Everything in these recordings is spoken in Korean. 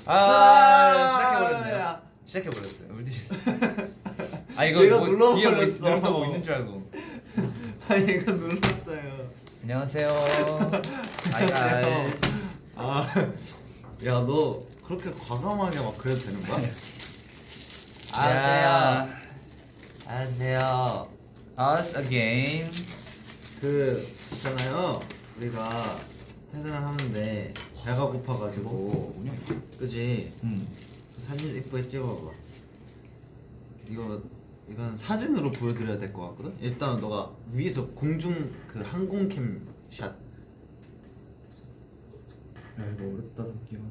시작해버렸네요. 시작해버렸어요. 물티슈. 아 이거 뭐 뒤에 뭐 있는 줄 알고. 아 이거 눌렀어요. 안녕하세요. 안녕하세요. 야 너 그렇게 과감하게 막 그래도 되는 거야? 안녕하세요. Us again. 그 있잖아요. 우리가 퇴근을 하는데 배가 고파가지고 그지? 사진 이쁘게 찍어봐. 이건 사진으로 보여드려야 될 것 같거든? 일단 너가 위에서 공중 그 항공캠 샷. 야 이거 어렵다 담기가.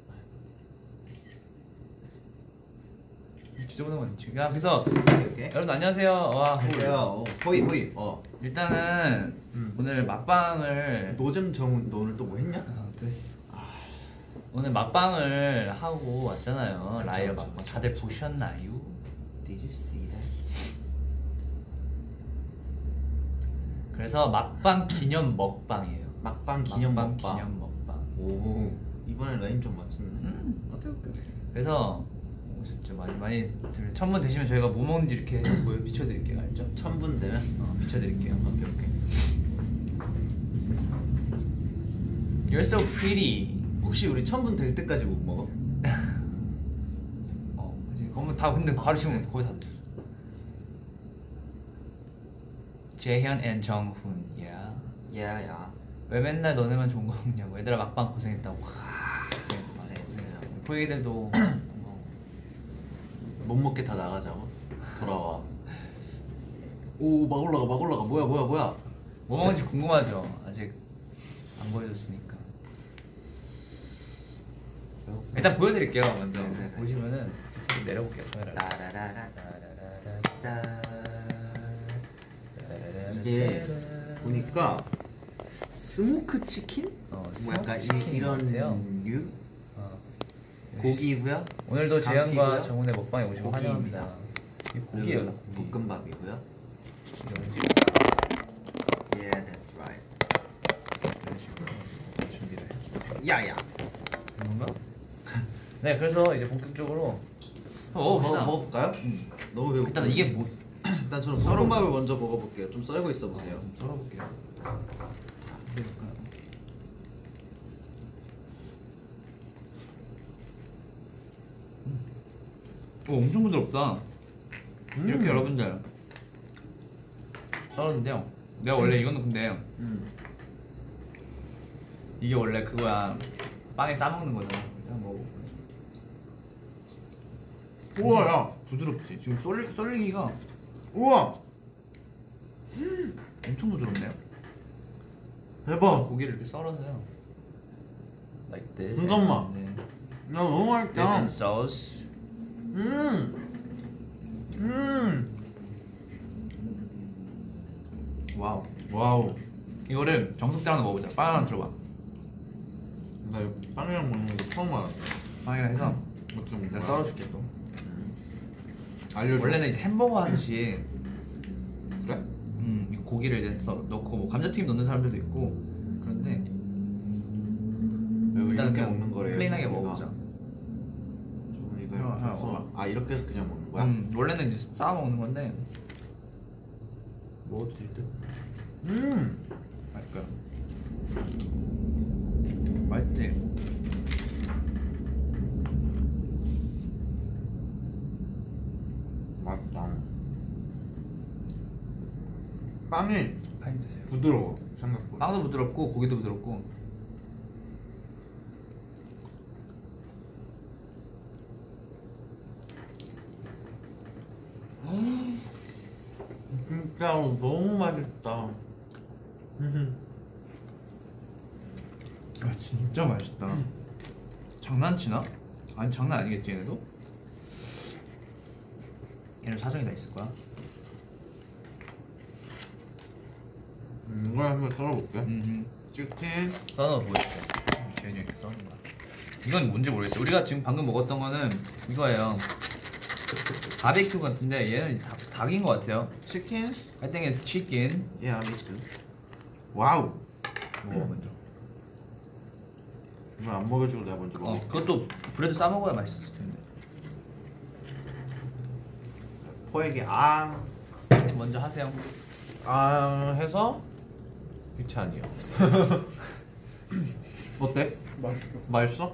지저분한 건 지금. 야 그래서 여러분 안녕하세요. 와 안녕하세요. 호이. 일단은 오늘 막방을 노잼 정훈 너 오늘 또 뭐 했냐? 또 했어. 오늘 막방을 하고 왔잖아요. 라이어 막방. 다들 보셨나요? Did you see that? 그래서 막방 기념 먹방이에요. 막방 기념 먹방. 기념 먹방. 오 이번에 라인 좀 맞췄네. 오케이. 그래서 오셨죠. 많이 천분 되시면 저희가 뭐 먹는지 이렇게 비춰드릴게요. 알죠? 1000분 되면? 비춰드릴게요. 오케이. You're so pretty. 혹시 우리 1000분 될 때까지 못 먹어? 그치. 그러면 다 근데 바로 지금 거의 다 됐어. 재현 앤 정훈. 야. 왜 맨날 너네만 좋은 거 먹냐고. 얘들아 막방 고생했다고. 고생했어. 부이들도 못 먹게 다 나가자고. 돌아와. 오 막 올라가. 뭐야. 뭐 먹는지 궁금하죠? 아직 안 보여줬으니까. 일단 보여드릴게요. 먼저 보시면은 내려볼게요. 이게 보니까 스모크 치킨? 뭐 약간 이런 류? 고기고요. 오늘도 재현과 정훈의 먹방에 오시고 환영합니다. 이게 고기예요. 볶음밥이고요. Yeah, that's right. 이런 식으로 준비를 했어요. 야야. 뭔가? 네, 그래서 이제 본격적으로 먹어볼까요? 너무 배고파. 일단 이게 뭐? 일단 저는 볶음밥을 먼저 먹어볼게요. 좀 썰고 있어 보세요. 좀 썰어볼게요. 오, 엄청 부드럽다. 이렇게 여러분들 썰었는데요. 내가 원래 이거는 근데 이게 원래 그거야. 빵에 싸먹는 거잖아. 일단 먹어볼게. 우와, 야 부드럽지? 지금 썰리기가 우와! 엄청 부드럽네요. 대박! 고기를 이렇게 썰어서요. Like this. 잠깐만. 네. 야 너무 맛있다. Dipping sauce. 와우. 이거를 정석대로 하나 먹어보자. 빵 하나 들어봐. 나 이거 빵이랑 먹는 거 처음 알았어. 빵이랑 해서 어쩜 내가 썰어줄게 또. 알려줘. 원래는 이제 햄버거 하듯이 그래? 이 고기를 이제 넣고 뭐 감자튀김 넣는 사람들도 있고 그런데 일단 그냥 먹는 거래요. 플레인하게 먹어보자. 좀 이거 먹어봐. 이렇게 해서 그냥 먹는 거야? 원래는 이제 싸 먹는 건데 먹어도 될 듯. 맛있고요. 맛있지? 맛있다. 빵이 많이 드세요. 부드러워 생각보다. 빵도 부드럽고 고기도 부드럽고. 진짜 너무 맛있다. 아 진짜 맛있다. 장난치나? 아니 장난 아니겠지 얘네도? 얘는 사정이 다 있을 거야. 이걸 한번 썰어볼게. 치킨 썰어 보여줄게. 재현이 이렇게 써는 거야. 이건 뭔지 모르겠어. 우리가 지금 방금 먹었던 거는 이거예요. 바베큐 같은데 얘는 닭인 것 같아요. 치킨? I think it's chicken. Yeah, me too. 와우. 먹어 먼저. 이걸 안 먹여주고 내가 먼저 먹어. 그것도 브레드 싸 먹어야 맛있을 텐데. 포에게 먼저 하세요. 해서 귀찮이요. 어때? 맛있어?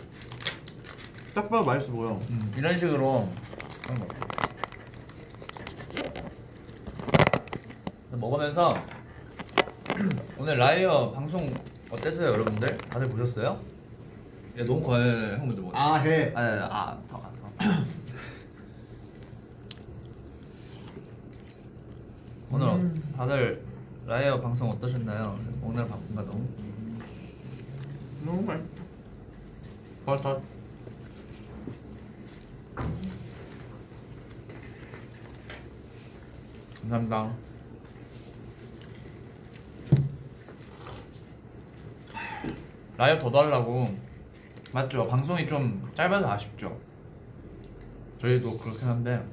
딱 봐도 맛있어 보여. 이런 식으로 하는 거 같아요. 먹으면서 오늘 라이어 방송 어땠어요, 여러분들? 다들 보셨어요? 야, 너무 과해, 형분들 뭐. 해. 더. 오늘 다들 라이어 방송 어떠셨나요? 오늘 바쁜가 너무? 너무 맛있다. 버터. 감사합니다. 라이어 더 달라고. 맞죠? 방송이 좀 짧아서 아쉽죠? 저희도 그렇긴 한데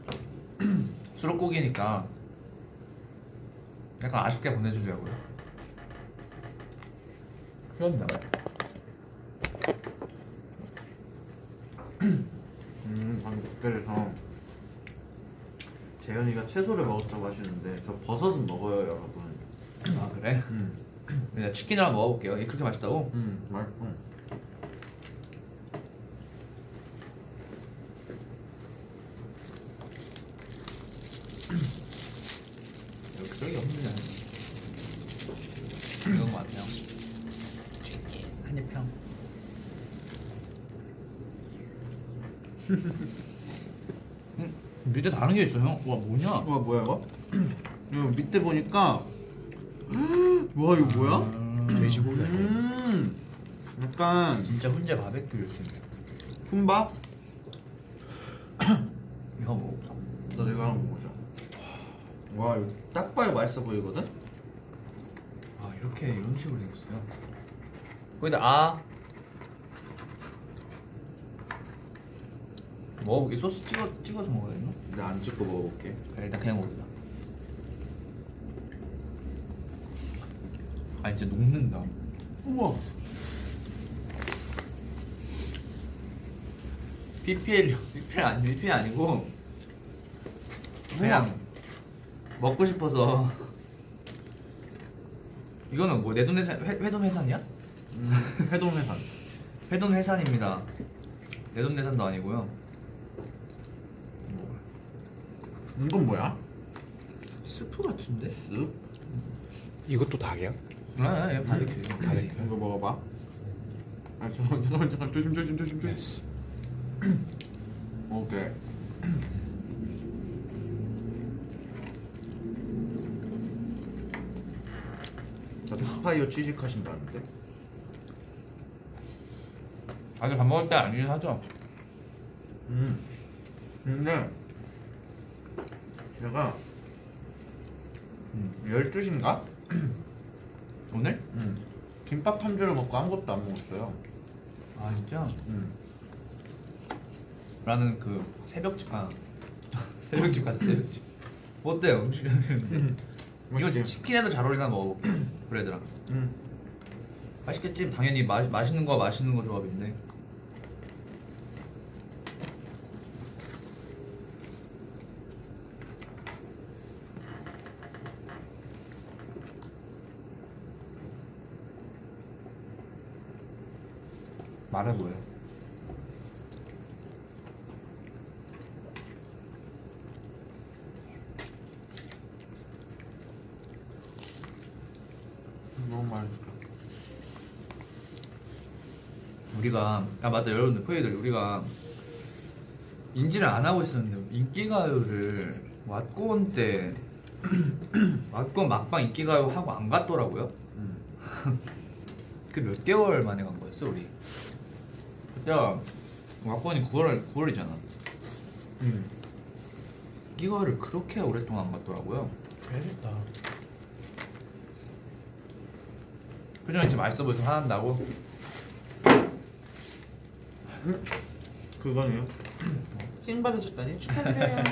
수록곡이니까 약간 아쉽게 보내주려고요. 귀엽다. 방금 댓글에서 재현이가 채소를 먹었다고 하시는데 저 버섯은 먹어요, 여러분. 아 그래? 내가 치킨을 한번 먹어볼게요. 이게 그렇게 맛있다고? 맛있어. 여기 없는 이건 것 같아요. 치킨 한입 평. 밑에 다른 게 있어 형. 와 뭐냐? 와 뭐야 이거? 이거 밑에 보니까 와 이거 뭐야? 돼지고기. 약간 진짜 훈제 바베큐 이렇게. 훈밥? 이거 먹어보자. 나도 이거 한번 먹어보자. 와 이거 딱 봐도 맛있어 보이거든? 아 이렇게 이런 식으로 생겼어요. 거기다 먹어볼게. 소스 찍어서 먹어야 되나? 내가 안 찍고 먹어볼게. 일단 그냥 먹자. 아 진짜 녹는다. 우와. PPL 아니고 그냥 먹고 싶어서. 이거는 뭐 내돈내산 회돈회산이야? 해동해산. 회돈회산입니다. 내돈내산도 아니고요. 이건 뭐야? 스프 같은데? 쓱. 이것도 닭이야? 네, 바베큐. 이거 먹어봐. 잠깐만 조심. 예스. 오케이. 나도 스파이어 취직 하신다는데? 아직 밥 먹을 때 아니긴 하죠. 근데 제가 12시인가? 오늘? 김밥 한 줄을 먹고 아무것도 안 먹었어요. 아 진짜? 나는 그 새벽집 새벽집 갔어. 새벽집. 뭐 어때요? 음식. 이거 치킨에도 잘 어울리나 먹어볼게. 브레드랑. 맛있겠지? 당연히 맛있는 거 조합인데. 말해 보여. 너무 맛있다. 우리가 맞다 여러분들 포이들 우리가 인지를 안 하고 있었는데 인기가요를 왓고원 때 왓고원 막방 인기가요 하고 안 갔더라고요. 그 몇 개월 만에 간 거였어 우리. 그때가 왓고원이 9월이잖아. 인기가요를 그렇게 오랫동안 안 갔더라고요. 해야겠다. 표정이 진짜 맛있어 보여서 화난다고? 그거네요. 찡 받으셨다니 축하드려요.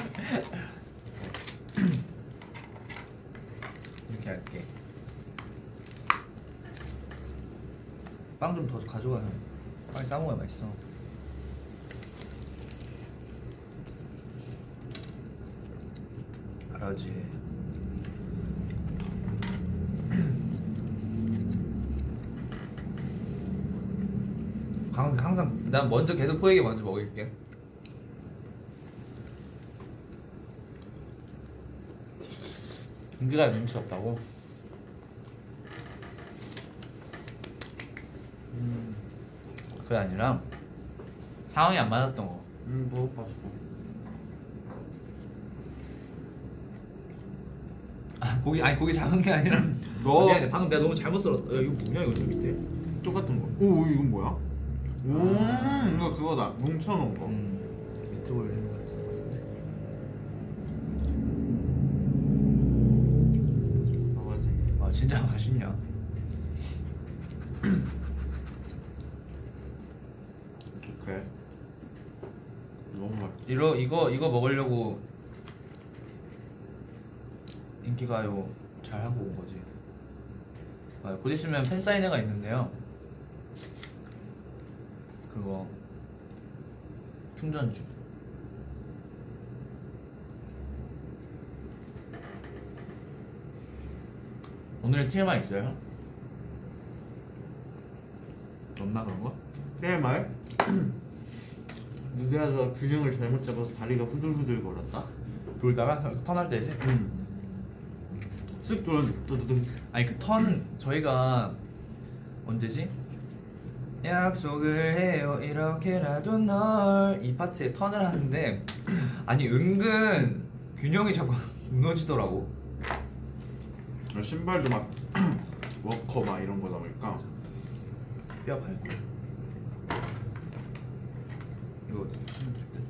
이렇게 할게. 빵 좀 더 가져가요. 빵 싸먹어야 맛있어. 알아지. 항상 난 먼저 계속 포에게 먼저 먹일게. 은기가 눈치 없다고? 그게 아니라 상황이 안 맞았던 거. 먹어봤어. 아 고기 아니 고기 작은 게 아니라 너- 미안해 방금 내가 너무 잘못 썰었다. 야, 이거 뭐냐 이거 저 밑에? 똑같은 거. 오 이건 뭐야? 오 이거 그거다. 뭉쳐놓은 거. 밑에 올리는 거 같은데. 먹어야지. 아 진짜 맛있냐? 오케이. 너무 맛있어. 이거 먹으려고 인기가요 잘 하고 온 거지. 아, 곧 있으면 팬 사인회가 있는데요. 그거 충전 중. 오늘 TMI 있어요? 없나 그런 거? 내 말? 누가가 균형을 잘못 잡아서 다리가 후들후들 거렸다. 돌다가 턴할 때지? 쓱 돌았는데 또또또. 아니 그 턴 저희가 언제지? 약속을 해요 이렇게라도 널 이 파트에 턴을 하는데 아니 은근 균형이 자꾸 무너지더라고. 신발도 막 워커 막 이런 거다 보니까. 뼈 밟고 이거 하면 될 듯?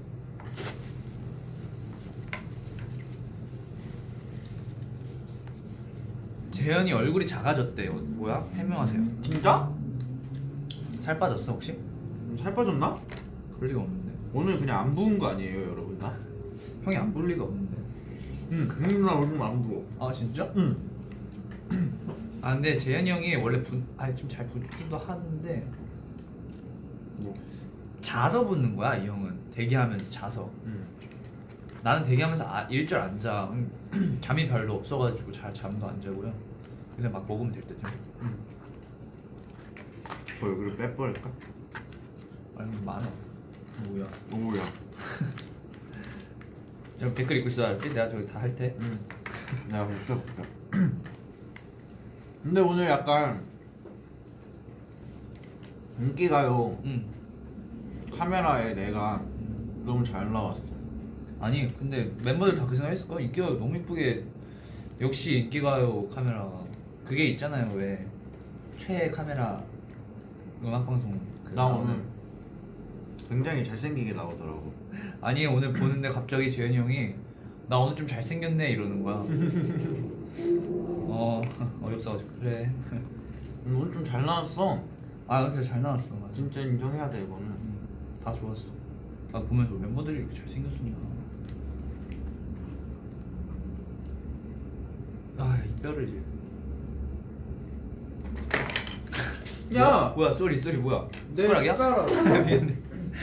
재현이 얼굴이 작아졌대. 뭐야? 해명하세요. 진짜? 살 빠졌어 혹시? 살 빠졌나? 그럴 리가 없는데. 오늘 그냥 안 부은 거 아니에요 여러분 다? 형이 안 볼 리가 없는데. 누나 오늘 안 부어. 아 진짜? 응. 아 근데 재현이 형이 원래 아니 좀 잘 붓기도 하는데 뭐? 자서 붓는 거야 이 형은. 대기하면서 자서. 나는 대기하면서 일절 안 자. 잠이 별로 없어가지고 잘 잠도 안 자고요. 그냥 막 먹으면 될 듯. 얼굴을 빼버릴까? 아니 많아. 뭐야? 오야. 지금 댓글 읽고 있어 알았지? 내가 저기 다 할 테. 내가 볼게. 근데 오늘 약간 인기가요 카메라에 내가 너무 잘 나왔어. 아니 근데 멤버들 다 그 생각했을 거야. 인기가 너무 이쁘게. 역시 인기가요 카메라 그게 있잖아요. 왜 최애 카메라 음악 방송 나 오늘 굉장히 잘생기게 나오더라고. 아니 오늘 보는데 갑자기 재현이 형이 나 오늘 좀 잘생겼네 이러는 거야. 어이없어가지고 그래. 오늘 좀 잘 나왔어. 아 진짜 잘 나왔어. 맞아. 진짜 인정해야 돼 이거는. 다 좋았어. 나 보면서 멤버들이 이렇게 잘생겼었나. 이 뼈를 이제. 야! 뭐야 쏘리 뭐야? 내 숟가락이야? 숟가락. 미안해.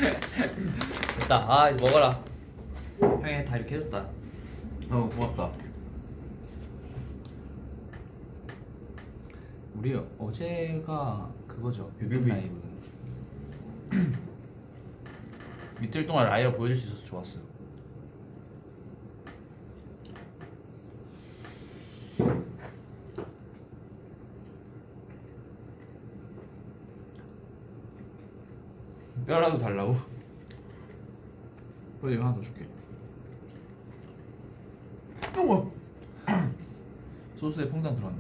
됐다. 이제 먹어라. 형이 다 이렇게 해줬다. 고맙다. 우리 어제가 그거죠. 뮤비 뮤비. 라이브. 이틀 동안 라이브 보여줄 수 있어서 좋았어. 뼈라도 달라고? 그래 이거 하나 더 줄게. 어머. 소스에 퐁당 들어갔네.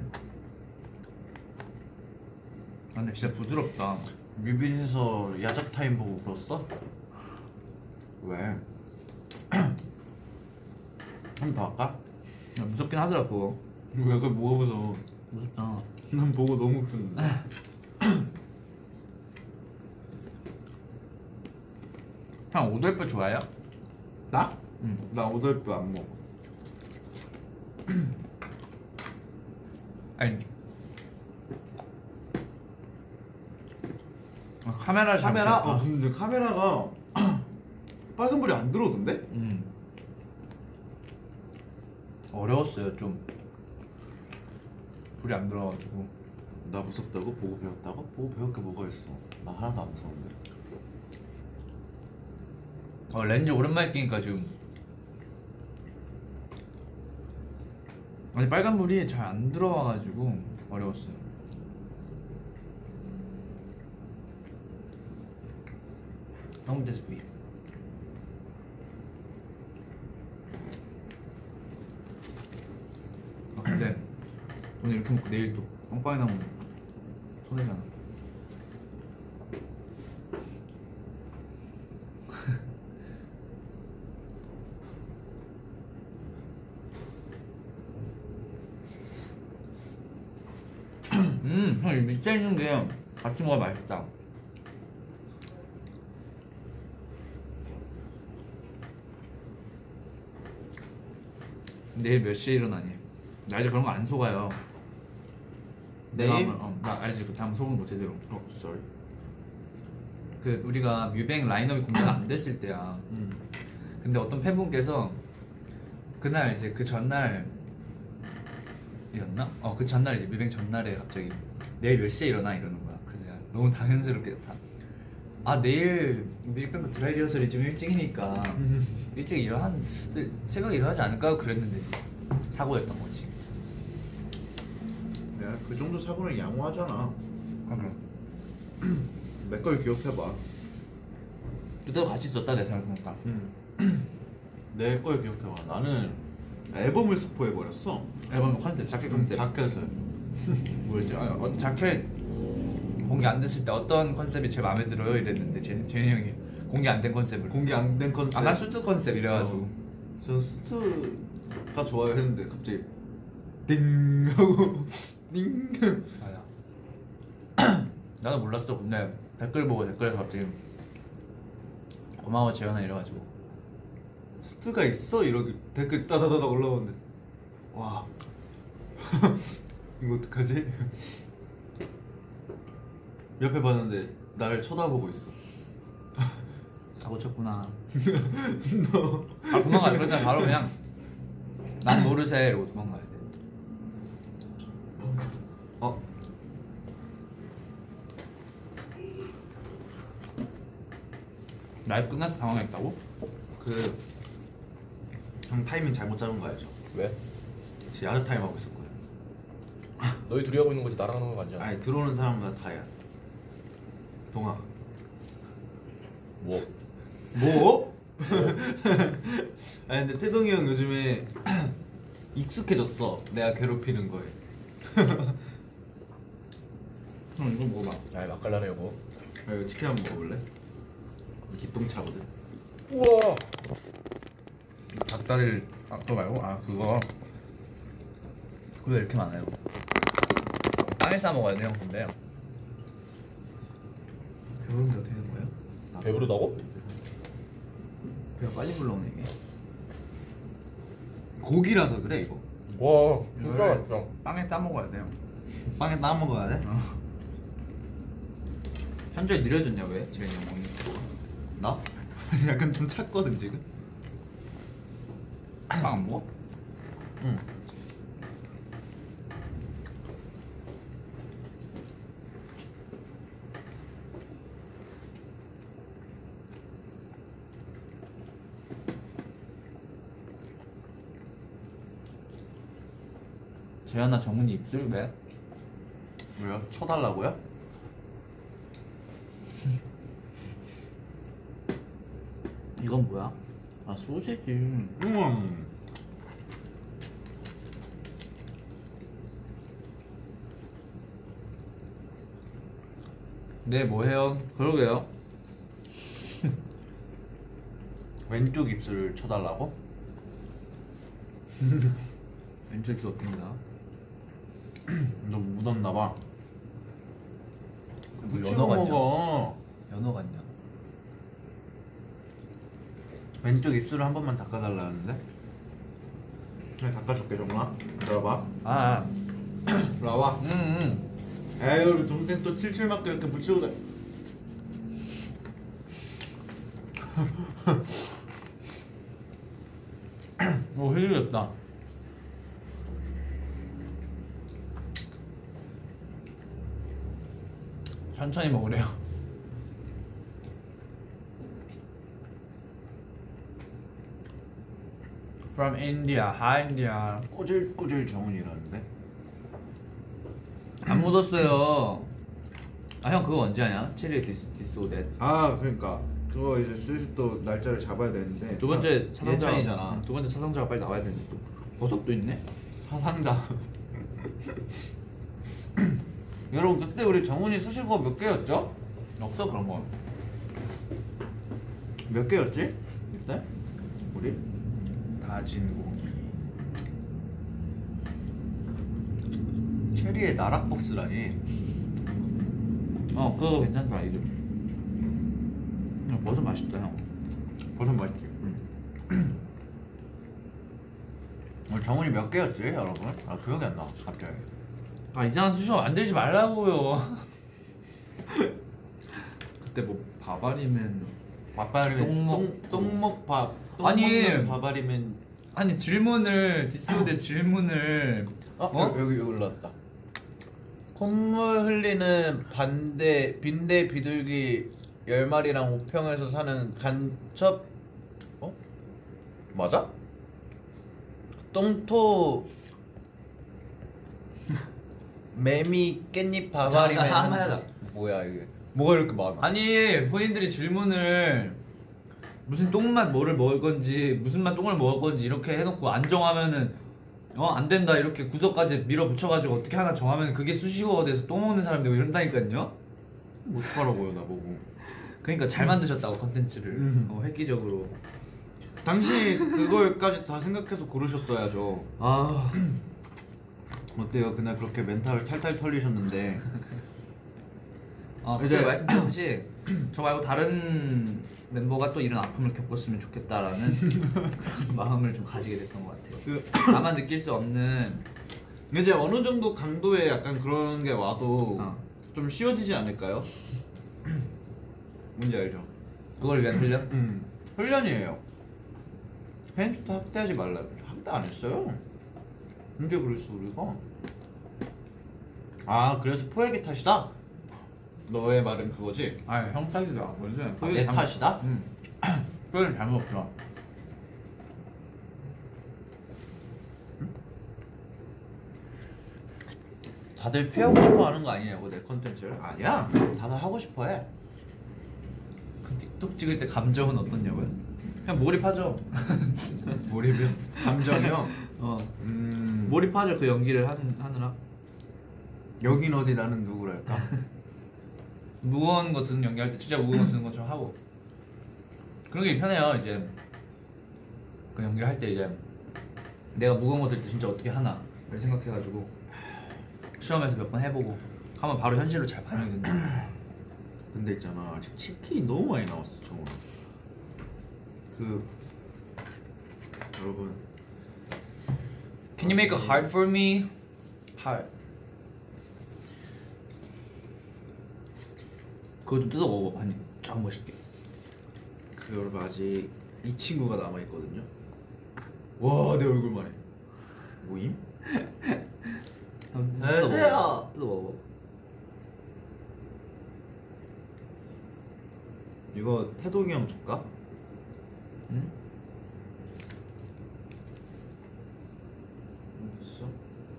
아 근데 진짜 부드럽다. 뮤비에서 야작 타임 보고 울었어? 왜? 한 번 더 할까? 야, 무섭긴 하더라 그거. 왜 그걸 뭐가 무서워? 무섭잖아. 난 보고 너무 웃겼는데. 형 오돌뼈 좋아해요? 나? 응. 나 오돌뼈 안 먹어. 아니 카메라 카메라? 근데 카메라가 빨간불이 안 들어오던데? 어려웠어요 좀. 불이 안 들어가지고. 나 무섭다고? 보고 배웠다고? 보고 배울 게 뭐가 있어? 나 하나도 안 무서운데. 렌즈 오랜만에 끼니까 지금. 아니 빨간불이 잘 안 들어와가지고 어려웠어요. 너무 됐어 보이. 근데 오늘 이렇게 먹고 내일 또 빵빵이 나오면 손해잖아. 형, 이 밑에 있는 게 같이 먹어야 맛있다. 내일 몇 시에 일어나니? 나 이제 그런 거 안 속아요. 내일? 나 알지. 그때 한번 속은 거 제대로. sorry. 그 우리가 뮤뱅 라인업이 공개가 안 됐을 때야. 근데 어떤 팬분께서 그날 이제 그 전날 이었나? 그 전날 이제 뮤뱅 전날에 갑자기 내일 몇 시에 일어나 이러는 거야. 그래서 내가 너무 당연스럽게 내일 뮤직뱅크 드라이 리허설이 좀 일찍이니까 일찍 새벽에 일어나지 않을까 그랬는데 사고였던 거지. 야, 그 정도 사고는 양호하잖아. 그래. 내 걸 기억해봐. 그때도 같이 있었다 내 생각해보니까. 내 걸 기억해봐. 나는 앨범을 스포해버렸어. 앨범 컨셉, 자켓 컨셉. 자켓을. 뭐였지? 자켓 공개 안 됐을 때 어떤 컨셉이 제일 마음에 들어요? 이랬는데 제니 형이 공개 안 된 컨셉을. 공개 안 된 컨셉. 난 수트 컨셉 이래가지고. 전 수트가 좋아요 했는데 갑자기 띵 하고 띵. 맞아. 나도 몰랐어. 근데 댓글 보고 댓글에서 갑자기 고마워 재현아 이래가지고 수트가 있어? 이러고 댓글 따다다다 올라오는데 와 이거 어떡하지? 옆에 봤는데 나를 쳐다보고 있어. 사고 쳤구나. 도망가. 그럴 땐 바로 그냥 난 모르세 이러고 도망가야 돼. 라이브 끝나서 당황했다고? 형 타이밍 잘못 잡은 거 알죠? 왜? 야자 타임 하고 있었거든. 너희 둘이 하고 있는 거지 나랑 하는 거 아니야? 아니 들어오는 사람마다 다야. 동아. 뭐? 뭐? 아니 근데 태동이 형 요즘에 익숙해졌어. 내가 괴롭히는 거에. 형 이거 먹어봐. 야 맛깔나네 이거. 야, 이거 치킨 한번 먹어볼래? 기똥차거든. 우와. 닭다리를 그거 말고 그거 왜 이렇게 많아요? 빵에 싸 먹어야 돼요. 근데 배부른데 어떻게 된 거예요? 배부르다고? 배가 빨리 불러오네 이게. 고기라서 그래 이거. 와 진짜 맛있어. 빵에 싸 먹어야 돼요. 빵에 따 먹어야 돼? 현저히 느려졌냐 왜? 제가 그냥 먹는 거. 나? 약간 좀 찼거든 지금. 빵 안 먹어? 응. 재현아 정훈이 입술 왜? 왜요? 쳐달라고요? 이건 뭐야? 소세지. 네 뭐해요? 그러게요. 왼쪽 입술을 쳐달라고? 왼쪽 입술 어떤가? 너 묻었나봐. 뭐 묻히고 연어 같냐? 먹어. 연어 같냐? 왼쪽 입술을 한 번만 닦아달라는데? 그냥 닦아줄게 정말. 들어봐. 들어와. 에이 우리 동생 또 칠칠맞게 이렇게 묻히고 가. 오 흘리겠다. 천천히 먹으래요. From India, hi India. 꼬질꼬질 정훈이라는데? 안 묻었어요. 아 형 그거 언제 하냐? 체리 디스 오댓. 아 그러니까 그거 이제 슬슬 또 날짜를 잡아야 되는데 두 번째 사상자 예찬이잖아. 두 번째 사상자가 빨리 나와야 되는데 또 버섯도 있네. 사상자. 여러분 그때 우리 정훈이 수식어 몇 개였죠? 없어 그런 거. 몇 개였지? 그때? 우리? 다진 고기. 체리의 나락복스라니. 그거 괜찮다 이름. 버섯 맛있다 형. 버섯 맛있지? 우리 정훈이 몇 개였지 여러분? 아 기억이 안 나 갑자기. 아 이상한 수식어 만들지 말라고요. 그때 뭐 바바리맨. 밥알이면 똥먹밥. 아니. 밥알이면. 아니 질문을 디스오데 질문을 여기 올라왔다. 콧물 흘리는 빈대 비둘기 10마리랑 우평에서 사는 간첩 맞아? 똥토 매미 깻잎 바바리맨. 한번 하자. 뭐야 이게? 뭐가 이렇게 많아? 아니 본인들이 질문을 무슨 똥맛 뭐를 먹을 건지 무슨 맛 똥을 먹을 건지 이렇게 해놓고 안 정하면은 안 된다 이렇게 구석까지 밀어붙여가지고 어떻게 하나 정하면 그게 수식어가 돼서 똥 먹는 사람 되고 이런다니까요. 어떡하라고요 나보고. 그러니까 잘 만드셨다고 컨텐츠를 획기적으로. 당신이 그걸까지 다 생각해서 고르셨어야죠. 아 어때요? 그날 그렇게 멘탈을 탈탈 털리셨는데. 그때 말씀드렸듯이 저 말고 다른 멤버가 또 이런 아픔을 겪었으면 좋겠다라는 그런 마음을 좀 가지게 됐던 것 같아요. 나만 느낄 수 없는. 이제 어느 정도 강도의 약간 그런 게 와도 좀 쉬워지지 않을까요? 뭔지 알죠? 그걸 위한 훈련? 훈련이에요. 팬부터 학대하지 말라. 학대 안 했어요. 언제 그랬어 우리가? 아 그래서 포획이 탓이다? 너의 말은 그거지? 아니 형 탓이다. 내 탓이다? 응. 표현 잘못 없어. 다들 피하고 싶어 하는 거 아니냐고 내 컨텐츠를? 아니야. 다들 하고 싶어 해. 틱톡 찍을 때 감정은 어떻냐고요? 그냥 몰입하죠. 몰입이요? 감정이요? 몰입하죠 그 연기를 하느라. 여긴 어디 나는 누구랄까? 무거운 거 드는 연기할 때 진짜 무거운 거 드는 것처럼 하고 그런 게 편해요. 이제 그 연기를 할 때 이제 내가 무거운 거 들 때 진짜 어떻게 하나를 생각해가지고 시험에서 몇 번 해보고 하면 바로 현실로 잘 반영이 된다. 근데 있잖아 아직 치킨이 너무 많이 나왔어 정말. 여러분 Can you make it hard for me? Hard. 그것도 뜯어 먹어봐 한 입. 쫙 멋있게. 여러분 아직 이 친구가 남아있거든요. 와 내 얼굴만 해. 모임? 뜯어 먹어. 뜯어 먹어. 이거 태동이 형 줄까? 응? 어딨어?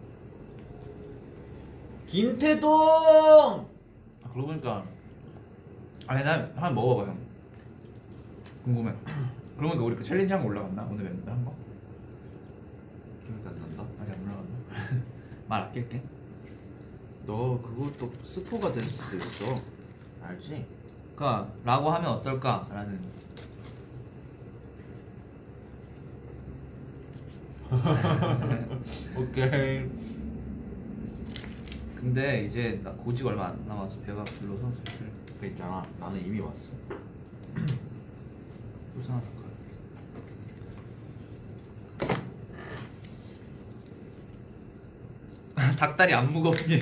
김태동! 그러고 보니까 아니 난 한번 먹어봐 형. 궁금해. 그러고 보니까 우리 그 챌린지 한 거 올라갔나? 오늘 멤버 한 거? 기억이 안 난다. 아직 안 올라갔나? 말 아낄게. 너 그것도 스포가 될 수도 있어. 알지? 그니까 라고 하면 어떨까라는. 오케이. 근데 이제 나 고지가 얼마 안 남아서 배가 불러서 슬슬 그 있잖아 나는 이미 왔어. 부산하다 가. 닭다리 안 무겁니?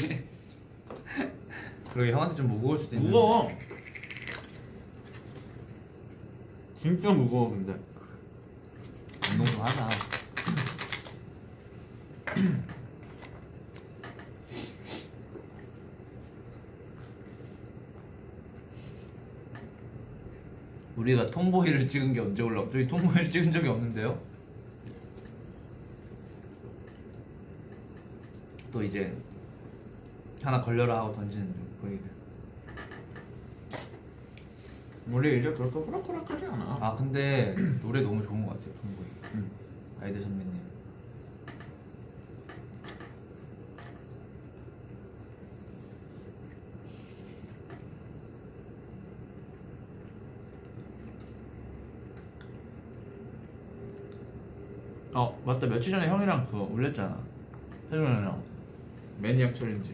그러게 형한테 좀 무거울 수도 있는데. 무거워. 진짜 무거워 근데. 운동 좀 하자. 우리가 톰보이를 찍은 게 언제 올라오? 저희 톰보이를 찍은 적이 없는데요? 또 이제 하나 걸려라 하고 던지는 중 보이들. 원래 이제 그렇게 호락호락하지 않아. 아 근데 노래 너무 좋은 것 같아요 톰보이. 응. 아이들 선배님. 맞다, 며칠 전에 형이랑 그거 올렸잖아. 태준이 형 매니악 챌린지.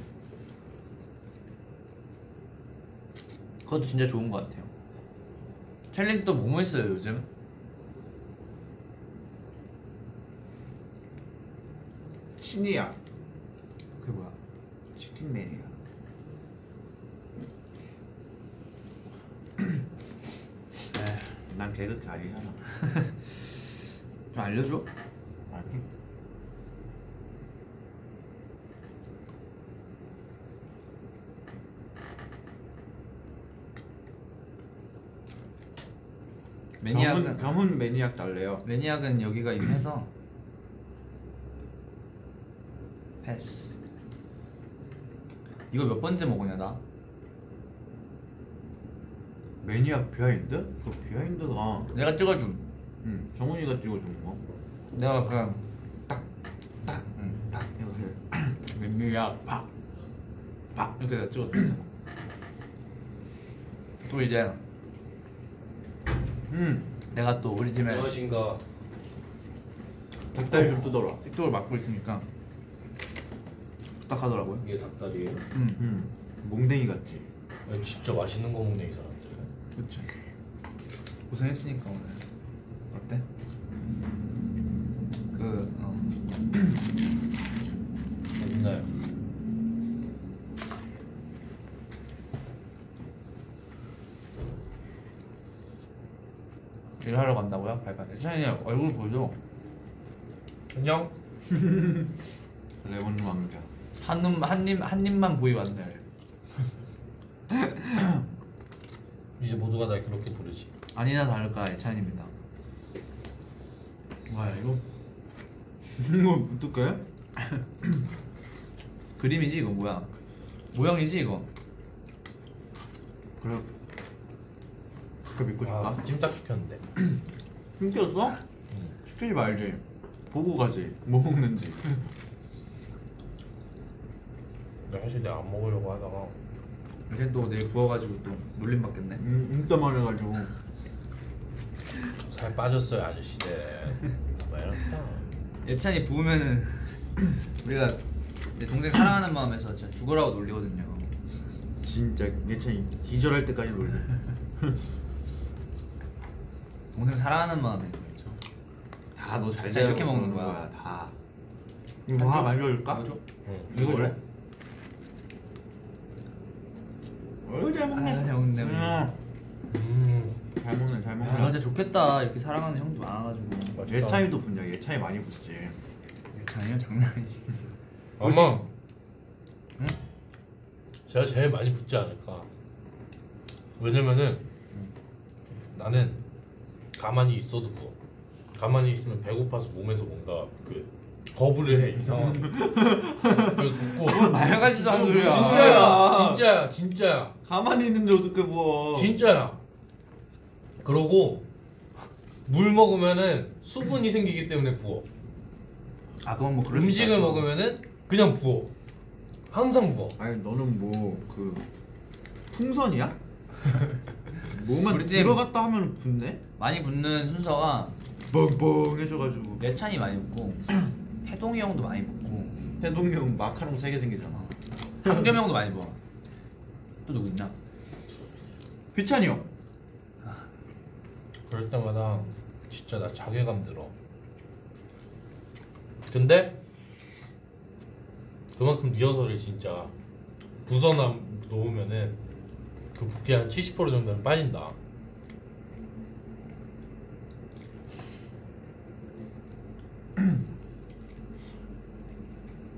그것도 진짜 좋은 것 같아요. 챌린지 또 뭐뭐 있어요 요즘? 신이야. 그게 뭐야? 치킨 매니악. 난 개그 아니잖아. 좀 알려줘? 아니. 매니악은 겸은 매니악 달래요. 매니악은 여기가 이미 해서 패스. 이거 몇 번째 먹으냐 나? 매니악 비하인드? 그 비하인드가 내가 찍어줌. 정훈이가 찍어준 거. 내가 그냥 딱 이렇게. 매니악 팍 이렇게 내가 찍어줌. 또 이제 내가 또 우리 집에 안녕하신가. 닭다리 좀 뜯어라. 틱톡을 맡고 있으니까 부탁하더라고요. 이게 닭다리예요? 몽댕이 같지. 아니, 진짜 맛있는 거 먹네 이 사람들. 그렇죠. 고생했으니까 오늘 어때? 맛있나요? 일하러 간다고요? 발발. 찬이 얼굴 보여줘. 안녕. 레몬 왕자. 한 입만 보이 왔네. 이제 모두가 날 그렇게 부르지. 아니나 다를까 예찬입니다. 와 이거 이거 어떡해? 그림이지 이거 뭐야? 모형이지 이거? 그래. 그렇게 믿고 싶다. 아, 찜닭 시켰는데. 힘들었어? 시키지 말지. 보고 가지. 뭐 먹는지. 사실 내가 안 먹으려고 하다가 이제 또 내일 구워가지고 또 놀림 받겠네. 인따만 해가지고. 살 빠졌어요 아저씨들. 왜 이랬어? 예찬이 부으면은 우리가 내 동생 사랑하는 마음에서 진짜 죽으라고 놀리거든요. 진짜 예찬이 기절할 때까지 놀려. 동생 사랑하는 마음에 그렇죠. 다 너 잘 진짜 이렇게 먹는 거야. 다. 이거 하나 말려줄까? 보여줘? 응. 이거 그래? 줘. 어이 잘 먹네. 아, 잘 먹네, 우리. 잘 먹네 잘 아, 먹네. 진짜 좋겠다. 이렇게 사랑하는 형도 많아가지고. 맛있다. 예찬이도 분야. 예찬이 많이 붙지. 예찬이는 장난 아니지. 아마 응? 제가 제일 많이 붙지 않을까. 왜냐면은 나는 가만히 있어도 부어. 가만히 있으면 배고파서 몸에서 뭔가 그 거부를 해 이상하게. 그래서 붓고. 말같지도 않은 소리야. 진짜야. 가만히 있는데 어떻게 부어? 진짜야. 그러고 물 먹으면은 수분이 생기기 때문에 부어. 아 그건 뭐 그럴 수 음식을 있죠. 먹으면은 그냥 부어. 항상 부어. 아니 너는 뭐 그 풍선이야? 뭐만 우리 팀- 들어갔다 하면 붙네? 많이 붙는 순서가 뻥뻥 해줘가지고. 예찬이 많이 붙고 태동이 형도 많이 붙고 태동이 형 마카롱 3개 생기잖아. 한겸 형도 많이 붙어. 또 누구 있나? 휘찬이 형. 그럴 때마다 진짜 나 자괴감 들어. 근데 그만큼 리허설을 진짜 부서나 놓으면은 그 붓기 한 70% 정도는 빠진다.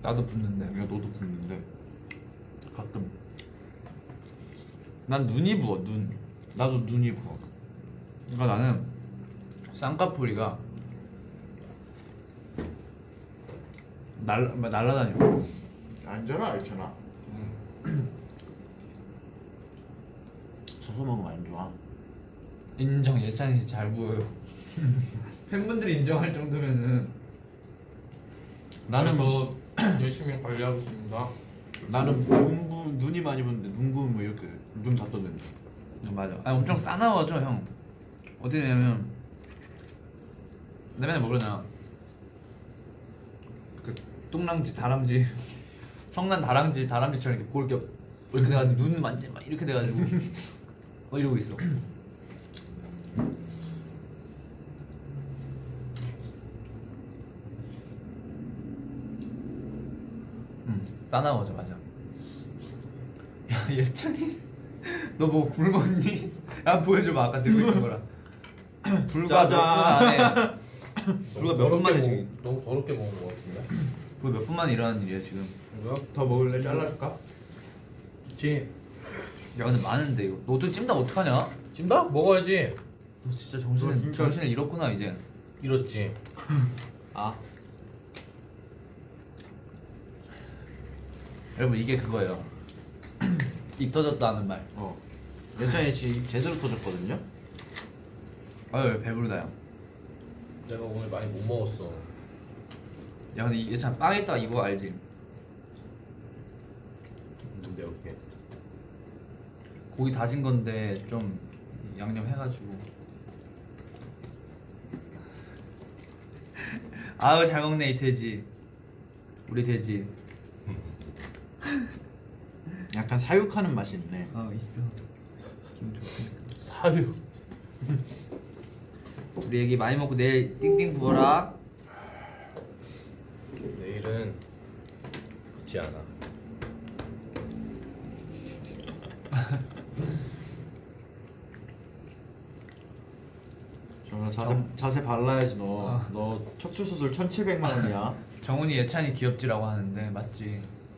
나도 붓는데 야 너도 붓는데. 가끔. 난 눈이 부어 눈. 나도 눈이 부어. 그러니까 나는 쌍꺼풀이가 날라다녀. 앉아라 알잖아. 서서 먹으면 안 좋아. 인정. 예찬이 잘 부어요. 팬분들이 인정할 정도면은. 나는 더 열심히 관리하고 있습니다. 나는 눈이 많이 부는데 눈 부으면 이렇게 눈 다 떠는데. 맞아. 아 엄청 싸나워져 형. 어떻게 되냐면 내 맨날 모르나 그 똥랑지 다람쥐 성난 다람쥐처럼 이렇게 볼 게 이렇게 돼가지고 눈 완전 막 이렇게 돼가지고 이러고 있어. 싸나워져. 맞아. 야 예찬이 너 뭐 굶었니? 야 보여줘봐. 아까 들고 있는 거랑. 불과 몇 분 안에 불과 몇 분 만에 지금. 너무 더럽게 먹은 거 같은데? 불과 몇 분 만에 일어나는 일이야 지금. 이거? 더 먹을래? 잘라줄까? 그치. 야 근데 많은데 이거. 너도 찜닭 어떡하냐? 찜닭? 먹어야지. 너 진짜 너 진짜- 정신을 잃었구나 이제. 이렇지. 아 여러분 이게 그거예요. 입 터졌다는 말. 예찬이 지금 입 제대로 터졌거든요. 아유 배부르다 야. 내가 오늘 많이 못 먹었어. 야 근데 이게 참 빵에다가 이거 알지? 근데 어떻게? 고기 다진 건데 좀 양념 해가지고. 아우 잘 먹네 이 돼지. 우리 돼지. 약간 사육하는 맛이 있네. 있어. 기분 좋게. 사유. 우리 애기 많이 먹고 내일 띵띵 부어라. 내일은 붙지 않아. 정말 자세 발라야지 너. 너 척추 수술 1,700만 원이야. 정훈이 예찬이 귀엽지라고 하는데 맞지?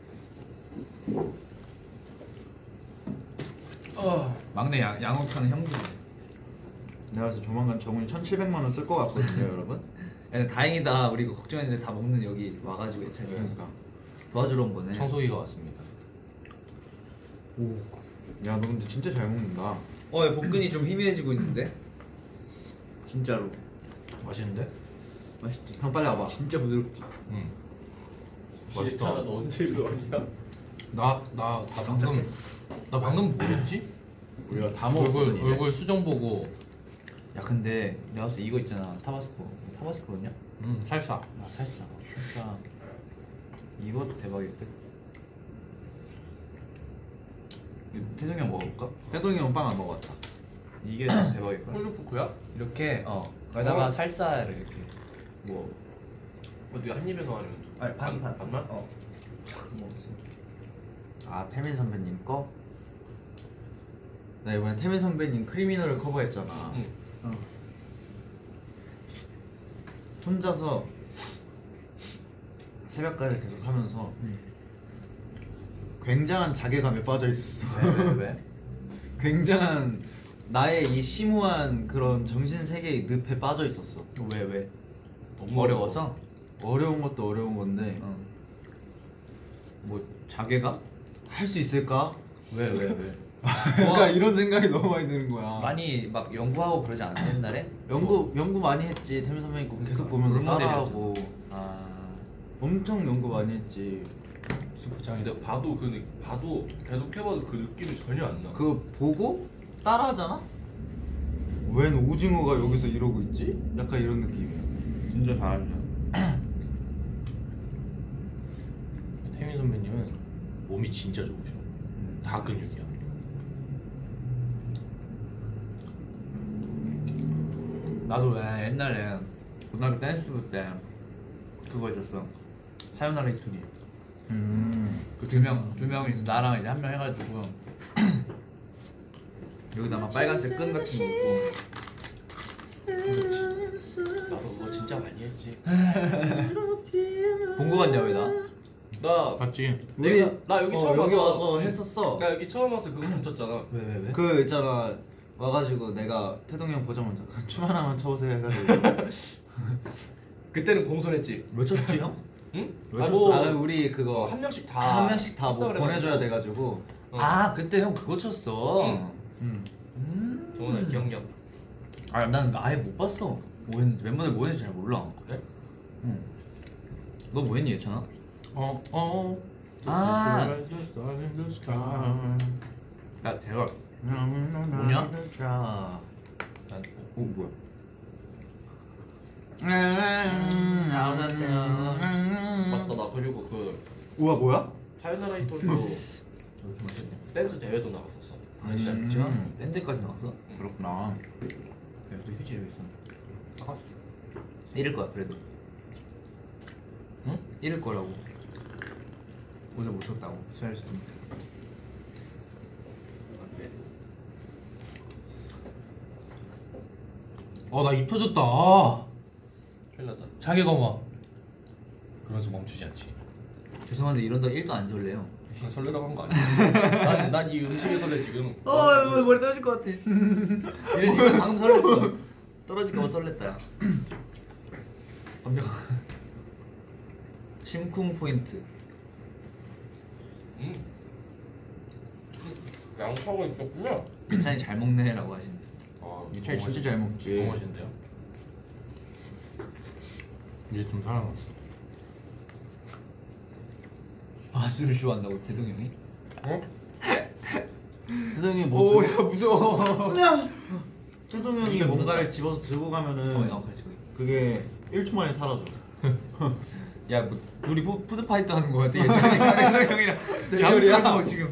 막내 양호카는 형들. 내가 그래서 조만간 정훈이 1,700만 원 쓸 것 같거든요, 여러분. 야, 근데 다행이다. 우리 이거 걱정했는데 다 먹는 여기 와가지고 예찬이 그러니까. 도와주러 온 거네. 청소기가 왔습니다. 야, 너 근데 진짜 잘 먹는다. 야, 복근이 좀 희미해지고 있는데? 진짜로. 맛있는데? 맛있지? 형 빨리 와봐. 진짜 부드럽지? 응. 예찬아 너 언제 일로 왔냐? 나 방금 나 방금 뭐였지? 우리가 다 먹었거든 이제. 얼굴 수정 보고. 야 근데 내가 봤을 때 이거 있잖아. 타바스코였냐? 살사. 아 살사. 이것도 대박일 듯. 이거 태동이 형 먹어볼까? 태동이 형 빵 안 먹었다. 이게 더 대박일 거야. 폴드포크야? 이렇게 거기다가 살사를 이렇게 뭐 어디 한 입에 넣어 아니면 아니 반만? 먹었어. 아, 태민 선배님 거? 나 이번에 태민 선배님 크리미널을 커버했잖아. 응. 혼자서 새벽까지 계속 하면서 굉장한 자괴감에 빠져 있었어. 왜? 굉장한 나의 이 심오한 그런 정신 세계의 늪에 빠져 있었어. 왜? 너무 어려워서? 어려운 것도 어려운 건데 뭐 자괴감? 할 수 있을까? 왜? 그러니까 이런 생각이 너무 많이 드는 거야. 많이 막 연구하고 그러지 않았어 옛날에? 연구 많이 했지. 태민 선배님 거 계속 보면서 따라하고 엄청 연구 많이 했지. 근데 봐도 계속 해봐도 그 느낌이 전혀 안 나. 그거 보고 따라하잖아? 웬 오징어가 여기서 이러고 있지? 약간 이런 느낌이야. 진짜 잘하죠. 태민 선배님은 몸이 진짜 좋으셔. 다 근육이야. 나도 왜 옛날에 고등학교 댄스부 때 그거 있었어. 사요나라 히토리. 그 두 명이서 나랑 이제 한 명 해가지고 여기다 막 빨간색 끈 같은 거 있고. 나도 그거 진짜 많이 했지. 본 거 같냐 왜 나? 나 봤지? 우리 나 여기 처음 여기 와서 와서 했었어. 나 여기 처음 와서 그거 훔쳤잖아. 왜? 그 있잖아 와가지고 내가 태동이 형 보자마자 춤 하나만 춰보세요 해가지고 그때는 공손했지. 왜 쳤지 형? 응? 왜 아, 쳤어? 뭐 아 우리 그거 한 명씩 한 명씩 다 뭐 한다 보내줘야 그래가지고. 돼가지고 아 그때 형 그거 쳤어. 정원아 기억력. 아 난 아예 못 봤어. 뭐 했는지 멤버들 뭐 했는지 잘 몰라. 그래? 응. 너 뭐 했니 예찬아? 아 야 대박. 뭐냐? 오 뭐야? 맞다 나 그리고 그 우와 뭐야? 사요나라이토도 여기 맛있네. 댄스 대회도 나갔었어. 아 진짜? 밴드까지 나왔어? 그렇구나. 야, 또 휴지 여기 있어. 나갔어. 잃을 거야 그래도. 응? 잃을 거라고. 어제 못 쳤다고. 시작했을 때. 나 입 터졌다. 아, 큰일 났다. 자괴감화. 그러면서 멈추지 않지. 죄송한데 이런다 1도 안 설레요. 나 설레라고 한 거 아니야? 난 이 음식에 설레 지금. 머리 떨어질 것 같아. 이거 방금 설렜어. 떨어질까봐 설렜다. 완벽. 심쿵 포인트. 양파가 있었구나. 예찬이 잘 먹네라고 하시네. 이철 진짜 잘 먹지. 너무 맛있는데요? 이제 좀 살아났어. 아 술 좋아한다고 대동이 형이? 어? 태동이 뭐 오야 무서워. 태동이 형이 뭔가를 집어서 들고 가면은 같이 거기. 그게 1초 만에 사라져. 야뭐 우리 푸드 파이트 하는 거 같아 예찬이랑 대동이 형이랑 양쪽에서 지금.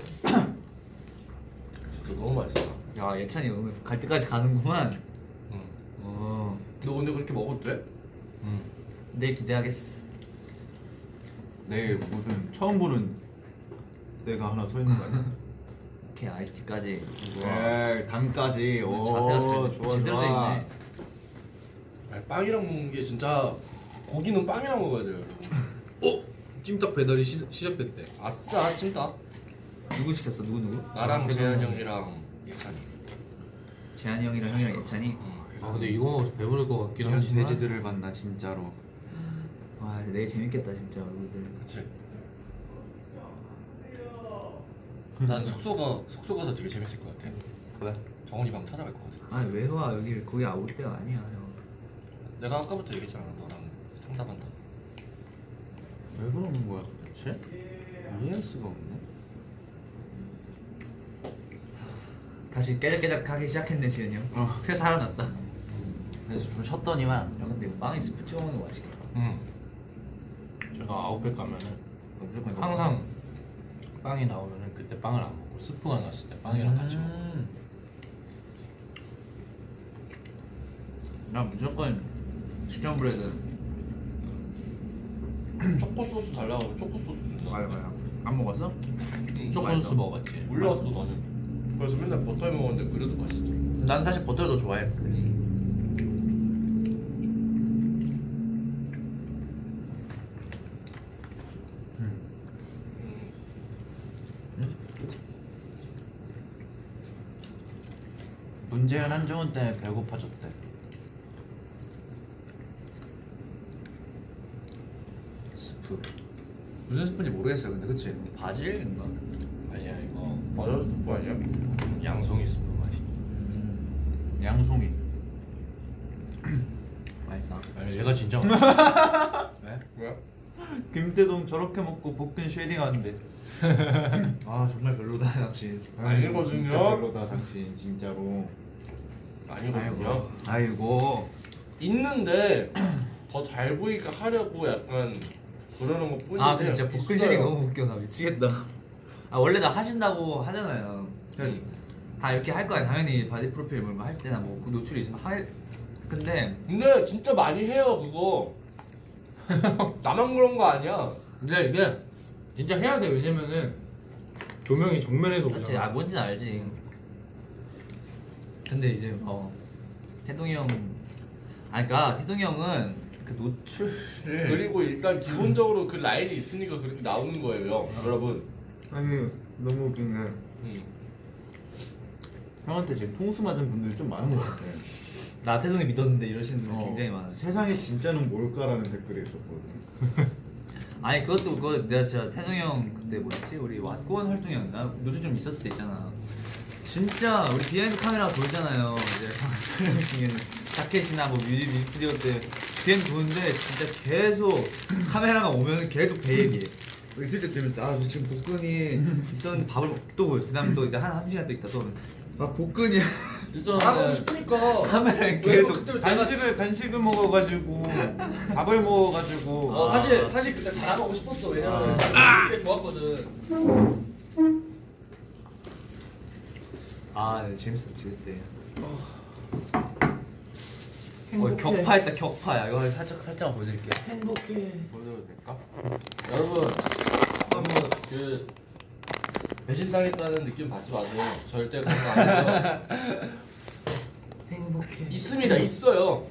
진짜 너무 맛있어. 야 예찬이 오늘 갈 때까지 가는구만. 응. 어. 너 근데 그렇게 먹어도 돼? 내일 기대하겠어. 내일 무슨 처음 보는 내가 하나 서 있는 거 아니야? 오케이 아이스티까지. 네, 당까지. 오, 자세가 좋아 제대로 돼 좋아. 있네. 아니, 빵이랑 먹는 게 진짜 고기는 빵이랑 먹어야 돼요. 여러분. 찜닭 배달이 시작됐대. 아싸 찜닭. 누구 시켰어? 누구? 나랑 재현 형이랑 예찬이. 재한이 형이랑 형이랑 예찬이. 아 근데 이거 먹어서 배부를 것 같긴 이런 하지만. 돼지들을 만나 진짜로. 와 내일 재밌겠다 진짜 얼굴들. 그치. 난 숙소 가서 되게 재밌을 것 같아. 왜? 정훈이 방 찾아갈 것 같아. 아니 왜 와? 여기 거기 올 때가 아니야 형. 내가 아까부터 얘기했잖아. 너랑 상담한다. 왜 그러는 거야 도대체? 이해할 수가 없네. 다시 깨작깨작하기 시작했네 지현이 형. 새 살아났다. 야 그래서 좀 쉬었더니만 근데 이거 빵에 스프 찍어 먹는 거 맛있겠다. 제가 아웃백 가면은 너 무조건 이거 항상 빵이 나오면은 그때 빵을 안 먹고 스프가 나왔을 때 빵이랑 같이 먹어. 나 무조건 치킨 브레드. 초코 소스 달라고 하면 초코 소스 준다. 맞아. 안 먹었어? 초코 소스 먹었지. 몰랐어 나는. 그래서 맨날 버터에 먹었는데 그래도 맛있어. 난 사실 버터를 더 좋아해. 문재현 한정훈 때문에 배고파졌대. 스프. 무슨 스프인지 모르겠어요. 근데 그치? 바질인가? 아니야 이거 맞아 스프 아니야? 양송이 스프 맛이. 양송이. 맛있다. 아니 얘가 진짜 맛있어. 왜? 뭐야? 김태동 저렇게 먹고 복근 쉐딩 하는데. 아 정말 별로다 역시. 아니거든요. 진짜 별로다 당신 진짜로. 아니거든요. 아이고. 있는데 더 잘 보이게 하려고 약간 그러는 것 뿐인데. 아 근데 진짜 복근 쉐딩 너무 웃겨. 나 미치겠다. 아 원래 다 하신다고 하잖아요. 다 이렇게 할 거 아니야. 당연히 바디 프로필 뭐 할 때나 뭐 그 노출이 있으면 근데 진짜 많이 해요 그거. 나만 그런 거 아니야. 근데 이게 진짜 해야 돼. 왜냐면은 조명이 정면에서 그렇지. 오잖아. 아 뭔진 알지. 근데 이제 태동이 형. 그러니까 태동이 형은 그 노출 그리고 일단 기본적으로 그 라인이 있으니까 그렇게 나오는 거예요, 여러분. 아니 너무 웃긴 게 형한테 지금 통수 맞은 분들이 좀 많은 것 같아. 나 태동이 믿었는데 이러시는 분들 굉장히 많아요. 세상에 진짜는 뭘까라는 댓글이 있었거든. 아니 그것도 그거 내가 진짜 태동이 형 그때 뭐였지? 우리 왓고원 활동이었나? 노출 좀 있었을 때 있잖아. 진짜 우리 비하인드 카메라 돌잖아요. 이제 촬영 중에는 자켓이나 뭐 뮤직비디오 때 비하인드 도는데 진짜 계속 카메라가 오면 계속 배 얘기해. 있을 때 들으면서 아 지금 복근이 있었는데 밥을 또 보여줘. 그다음 또 이제 한 시간 또 있다 또 아 복근이 잘하고 싶으니까 카메라에 왜 계속 그때 간식을 먹어가지고 밥을 먹어가지고 사실 그때 자랑하고 싶었어. 왜냐면 꽤 좋았거든. 아 네, 재밌었지 그때. 격파했다 격파야. 이거 살짝 보여드릴게요. 행복해. 보여드려도 될까? 여러분 너무 그 배신당했다는 느낌 받지 마세요. 절대 그런 거 아니고요. 행복해. 있습니다. 있어요.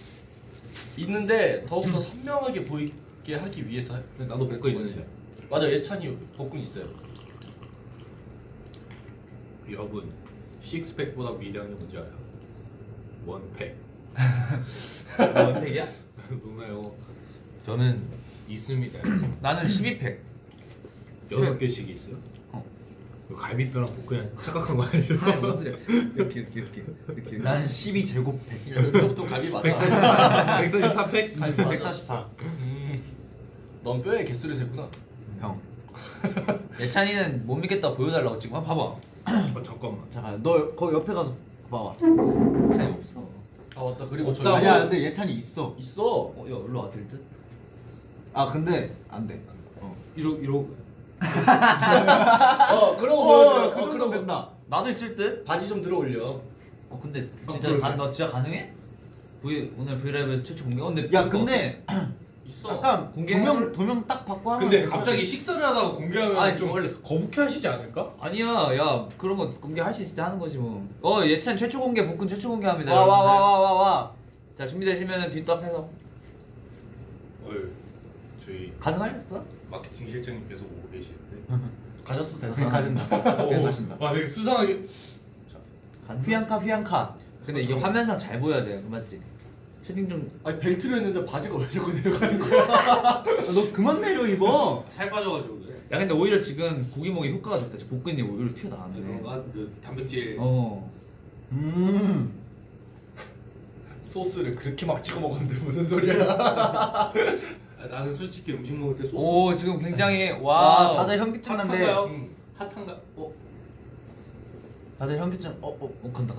있는데 더욱더 선명하게 보이게 하기 위해서 나도 복근 있는데. 맞아, 예찬이 복근 있어요. 여러분 식스팩보다 위대한 게 뭔지 알아요? 원팩. 원팩이야? 누나요. 저는 있습니다. 나는 12팩. 6개씩 있어요. 갈비뼈랑 복근이랑 착각한 거 아니에요? 아니 뭔 소리야? 이렇게. 난 12제곱팩. 이때부터 갈비 맞아. 144팩? 갈비 맞아. 144. 넌 뼈의 개수를 셌구나. 형. 예찬이는 못 믿겠다 보여달라고 지금 봐봐. 잠깐만. 잠깐 너 거기 옆에 가서 봐봐. 예찬이 없어. 아 맞다. 그리고 없다. 저 아니야 근데 예찬이 있어. 있어. 야 일로 와 될 듯? 아 근데 안 돼. 이러 그런 거 보여줘요. 그 정도 된다. 나도 있을 듯? 바지 좀 들어 올려. 근데 진짜 그러게. 너 진짜 가능해? 오늘 브이라이브에서 최초 공개? 근데 야 근데 있어. 약간 공개하면- 도명 딱 받고 하면 근데 갑자기 식사를 하다가 공개하면 아니, 좀 원래- 거북해 하시지 않을까? 아니야 야 그런 거 공개할 수 있을 때 하는 거지 뭐. 예찬 최초 공개 복근 최초 공개합니다. 와와와와와. 자 준비되시면 뒷도 앞에서 저희 가능할까? 마케팅 실장님께서 오고 계시는데. 가졌어 됐어. 가진다. 괜찮습니다. 아 되게 수상하게. 휘앙카. 근데 이게 화면상 잘 보여야 돼 맞지? 쉐딩 좀 아니 벨트를 했는데 바지가 왜 자꾸 내려가는 거야? 너 그만 내려 입어. 살 빠져가지고 그래. 야 근데 오히려 지금 고기 먹이 효과가 됐다. 지금 복근이 오히려 튀어나왔네. 그런가? 그 단백질. 소스를 그렇게 막 찍어 먹었는데 무슨 소리야? 나는 솔직히 음식 먹을 때 소스. 오 지금 굉장히 와 와. 다들 현기증 난데. 핫한가요? 핫한가? 다들 현기증. 간다.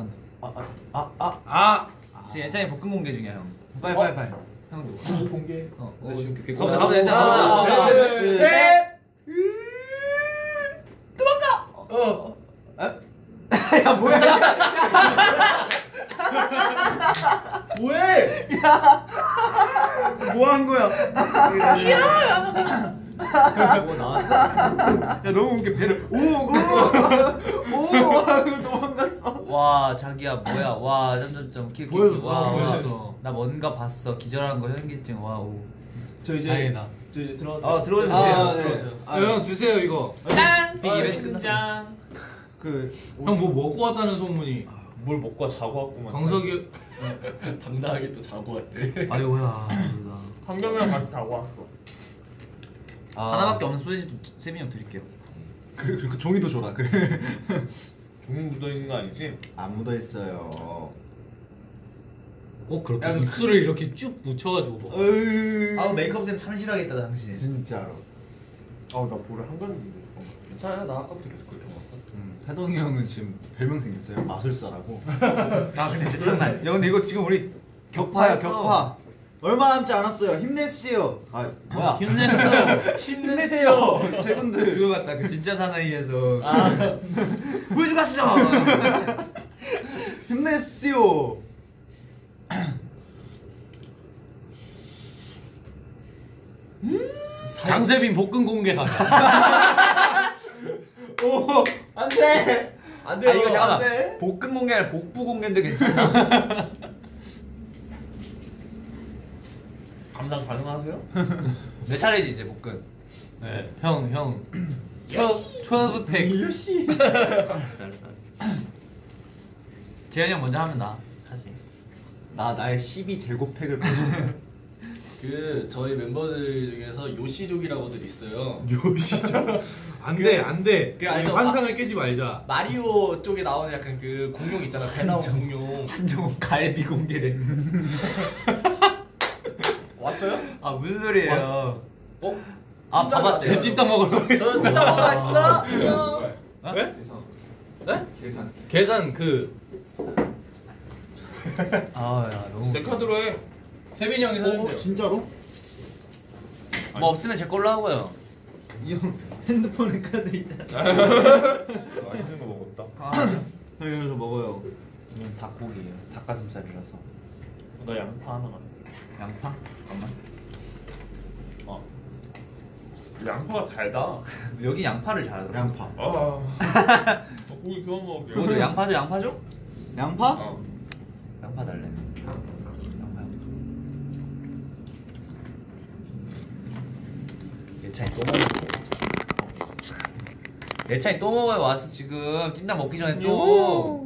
지금 예찬이 복근 공개 중이야 형. 빨리. 형도. 공개. 나 지금 오케이. 가보자 예찬. 하나, 둘, 셋. 야 뭐야? 뭐해? 뭐 한 거야? 뭐 나왔어? 야 너무 웃겨 배를 오 하고 도망갔어. 와 자기야 뭐야 와 점점점 키 보였어. 와. 나 뭔가 봤어 기절한 거 현기증 와우. 저 이제 다행이다. 저 이제 들어가자. 들어오세요. 네. 들어오세요. 형 주세요 이거. 짠! 빅 이벤트 끝났어. 형 뭐 먹고 왔다는 소문이. 뭘 먹고 자고 왔구만. 광석이. 당당하게 또 자고 왔대. 아이고야. 한경이랑 같이 자고 왔어. 하나밖에 없는 소시지 세민이 형 드릴게요. 그 종이도 줘라 그래. 종이 묻어 있는 거 아니지? 안 묻어 있어요. 꼭 그렇게 야, 입술을 이렇게 쭉 묻혀가지고 먹어. 메이크업 쌤 참 싫어하겠다 당신. 진짜로. 나 볼을 한 가지. 괜찮아, 나 아까부터 계속 그렇게 먹었어. 태동이 형은 지금 별명 생겼어요. 마술사라고. 근데 진짜 장난. 야 근데 이거 지금 우리 격파야 격파했어. 격파. 얼마 남지 않았어요. 힘내세요. 뭐야? 힘냈어. 힘내세요. 제분들. 그거 같다. 그 진짜 사나이에서. 왜 죽었어? 힘내세요. 장세빈 복근 공개 사자. 오 안돼. 안 돼요. 이거 잠깐만. 안 돼. 복근 공개 아니라 복부 공개인데 괜찮아? 감당 가능하세요? 내 차례지 이제 복근. 네, 형 12팩. 요시. 알았어. 재현이 형 먼저 하면 나 하지. 나 나의 12제곱팩을 그 저희 멤버들 중에서 요시족이라고들 있어요. 요시죠. 안돼. 그 알죠? 환상을 깨지 말자. 마리오 쪽에 나오는 약간 그 공룡 있잖아. 배 나온 공룡. 한정훈 갈비 공개래. 왔어요? 아 무슨 소리예요? 어? 아 찜닭 봐봐 왔대요. 찜닭 먹으러. 저는 찜닭 먹으러 가겠습니다. 네? 네? 계산 그 아야 너무. 내 카드로 해. 세빈이 형이 사는데요. 진짜로? 뭐 없으면 제 걸로 하고요. 이 형 핸드폰에 카드 있잖아. 맛있는 거 먹었다. 여기서 먹어요. 이건 닭고기예요. 닭가슴살이라서. 나 양파 하나만. 양파? 잠깐만. 양파가 달다. 여기 양파를 잘하더라. 양파. 고기 그만 먹을게요. 뭐죠? 양파죠? 양파? 어. 양파 달래. 양파. 예찬이 또 먹어. 예찬이 또 먹어요. 와서 지금 찜닭 먹기 전에 또.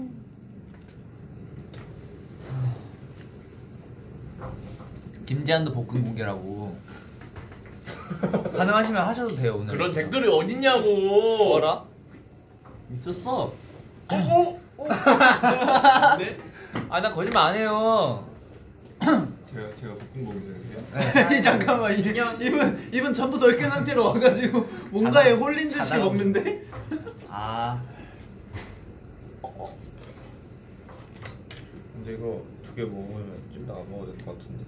김재한도 볶음 공개라고. 가능하시면 하셔도 돼요 오늘. 그런 댓글이 어딨냐고. 뭐라? 있었어. 네? 아 나 거짓말 안 해요. 제가 볶은 거 먹는데요. 잠깐만 이분 잠도 덜 깬 상태로 와가지고 뭔가에 자다- 홀린 듯이 자다가 먹는데? 아 근데 이거 2개 먹으면 찜닭 안 먹어도 될 것 같은데.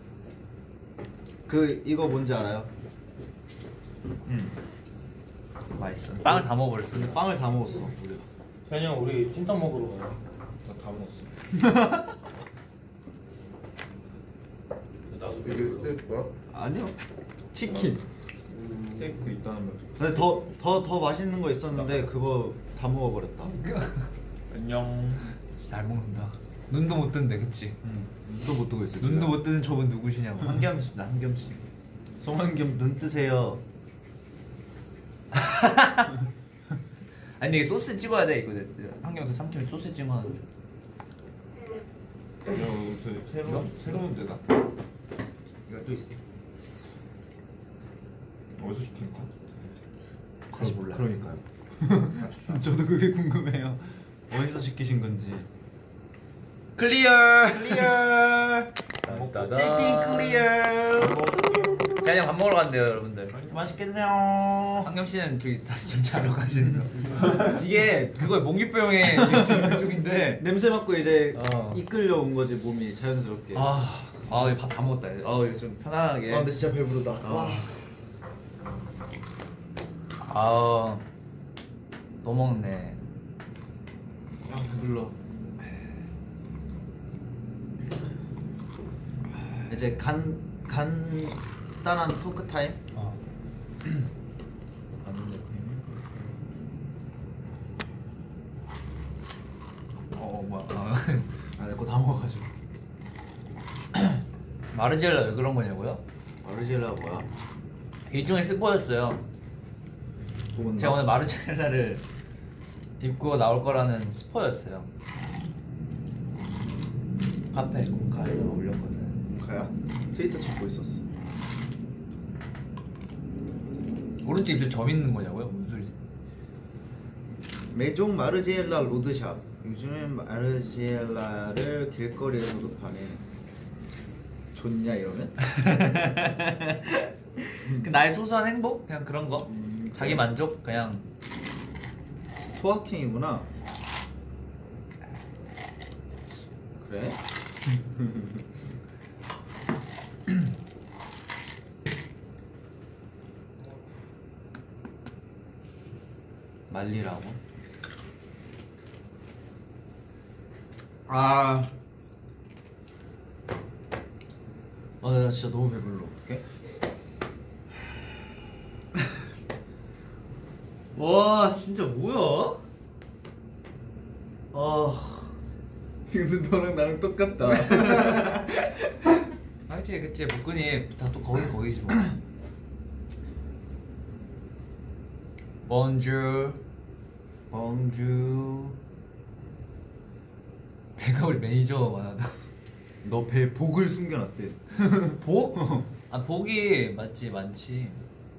그 이거 뭔지 알아요? 맛있어. 빵을 다 먹어버렸어. 근데 빵을 다 먹었어. 현이 형 우리 찜닭 먹으러 가요. 나 다 먹었어. 나도 이게 스테이크야? 아니요. 치킨. 스테이크 있다는 근데 더 맛있는 거 있었는데 그거 다 먹어버렸다. 안녕. 잘 먹는다. 눈도 못 뜨는데 그치? 눈도 못 뜨고 있어. 눈도 못 뜨는 저분 누구시냐고. 한겸씨입니다. 한겸씨. 송한겸 눈 뜨세요. 아니 근데 이게 소스 찍어야 돼 이거. 한겸 그 삼킴이 소스 찍어야 돼. 야 무슨 새로운 데다. 이거 또 있어. 어디서 시킨 거? 사실 몰라. 그러니까요. 저도 그게 궁금해요. 어디서 시키신 건지. 클리어. 치킨 클리어. 재한이 밥 먹으러 간대요 여러분들. 맛있게 드세요. 한겸 씨는 저기 다시 좀 자러 가시는 거. 이게 그거 몽유병의 일종인데. 냄새 맡고 이제 어. 이끌려 온 거지 몸이 자연스럽게. 밥 다 먹었다. 이거 좀 편안하게. 근데 진짜 배부르다. 또 먹네. 배불러. 이제 간단한 토크 타임. 뭐야. 내 거 다 먹어가지고. 마르지엘라 왜 그런 거냐고요? 마르지엘라 뭐야? 일종의 스포였어요. 제가 오늘 마르지엘라를 입고 나올 거라는 스포였어요. 카페 공카에다가 올렸거든. 가야? 트위터 찾고 있었어. 오른쪽 입술 점 있는 거냐고요? 무슨 소리? 메종 마르지엘라 로드샵. 요즘엔 마르지엘라를 길거리에서도 파네. 좋냐 이러면? 그 나의 소소한 행복? 그냥 그런 거? 자기 만족? 그냥 소확행이구나. 그래? 말리라고? 나 진짜 너무 배불러. 어떡해? 와 진짜 뭐야? 근데 너랑 나랑 똑같다. 아 그치 그치 복근이 다 또 거기지 뭐. bonjour. 배가 우리 매니저만 하다. 너 배 복을 숨겨놨대. 복? 아 복이 많지.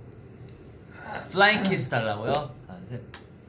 플라잉 키스 달라고요? 하나 셋.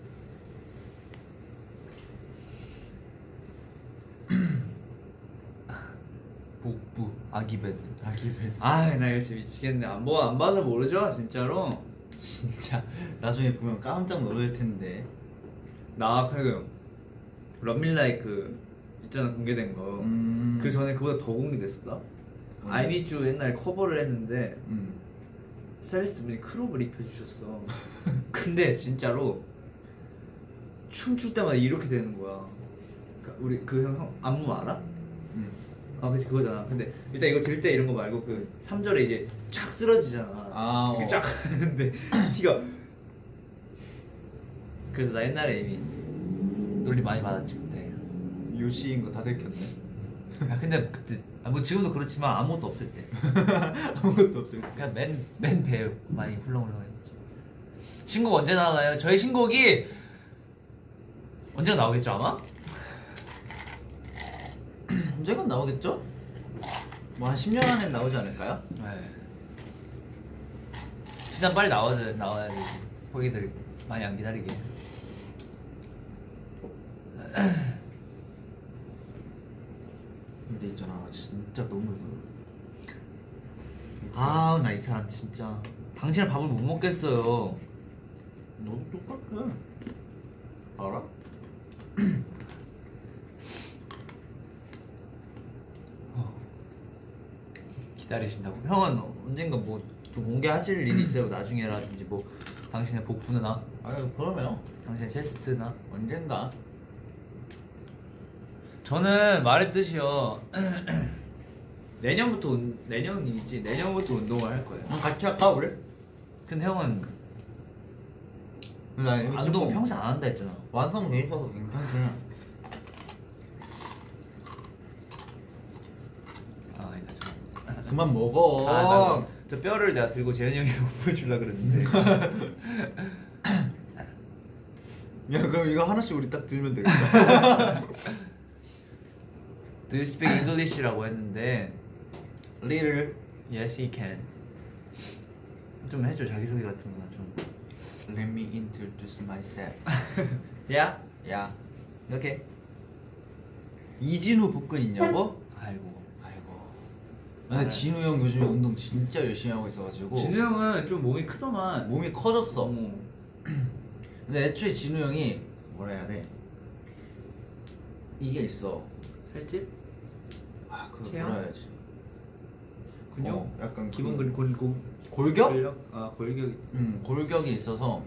복부 아기 베드. 나 이거 진짜 미치겠네. 안 봐서 모르죠 진짜로. 진짜 나중에 보면 깜짝 놀랄 텐데. 나 그리고 런밀라이 그 있잖아 공개된 거. 그 전에 그보다 더 공개됐었다. 아이니쥬 옛날에 커버를 했는데 스타일리스트 분이 크롭을 입혀주셨어. 근데 진짜로 춤출 때마다 이렇게 되는 거야. 우리 그 형 안무 알아? 아 그치 그거잖아. 근데 일단 이거 들 때 이런 거 말고 그 3절에 이제 쫙 쓰러지잖아. 이렇게 쫙 하는데 티가. 그래서 나 옛날에 이미 논리 많이 받았지 그때. 요시인 거 다 들켰네. 아 근데 그때 뭐 지금도 그렇지만 아무것도 없을 때. 아무것도 없을 때. 그냥 맨 배 많이 훌렁훌렁했지. 신곡 언제 나와요? 저희 신곡이 언제가 나오겠죠 아마? 언젠간 나오겠죠? 뭐 한 10년 안에 나오지 않을까요? 네. 최대한 빨리 나와야 되지. 보기들 많이 안 기다리게. 근데 있잖아 나 진짜 너무 아 나 이 사람 진짜 당신은 밥을 못 먹겠어요. 너도 똑같아. 알아? 기다리신다고? 형은 언젠가 뭐 좀 공개하실 일이 있어요? 나중에라든지 뭐 당신의 복부나 아유 그러면 당신의 체스트나. 언젠가. 저는 말했듯이요. 내년이지. 내년부터 운동을 할 거예요. 같이 할까 우리? 근데 형은 나 이미 운동 조금 평생 안 한다 했잖아. 완성돼 있어서 괜찮지. 아 아니다 저. 그만 먹어. 저 뼈를 내가 들고 재현이 형이 보여주려 그랬는데. 야 그럼 이거 하나씩 우리 딱 들면 되겠다. Do you speak English라고 했는데 Little. Yes he can. 좀 해줘 자기소개 같은 거나 좀. Let me introduce myself. Yeah? 야 이렇게. 이진우 복근 있냐고? 아이고. 근데 진우 형 요즘에 운동 진짜 열심히 하고 있어가지고 진우 형은 좀 몸이 크더만. 몸이 커졌어. 근데 애초에 진우 형이 뭐라 해야 돼? 이게 있어. 살집? 아 그거 체형? 뭐라 해야지? 근육? 약간 기본 그 골격? 골격? 아 골격이. 골격이 있어서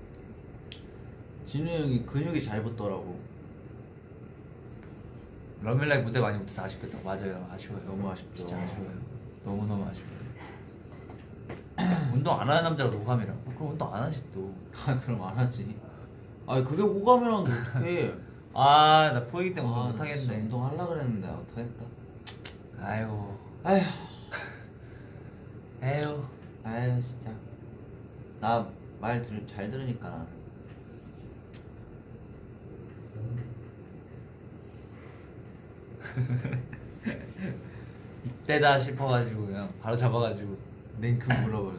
진우 형이 근육이 잘 붙더라고. 러밀라이 무대 많이 못해서 아쉽겠다. 맞아요 아쉬워요. 너무 아쉽죠. 진짜 아쉬워요. 너무너무 아쉬워요. 운동 안 하는 남자가 노감이라고? 그럼 운동 안 하지 또. 아 그럼 안 하지. 아 그게 호감이라는데 어떡해. 아 나 포이기 때문에 운동 아, 못하겠네. 운동 하려고 그랬는데 못하겠다. 아이고. 아휴. 에휴. 아휴 진짜. 나 말 잘 들으니까 나는. 이때다 싶어가지고 그냥 바로 잡아가지고 냉큼 물어버려.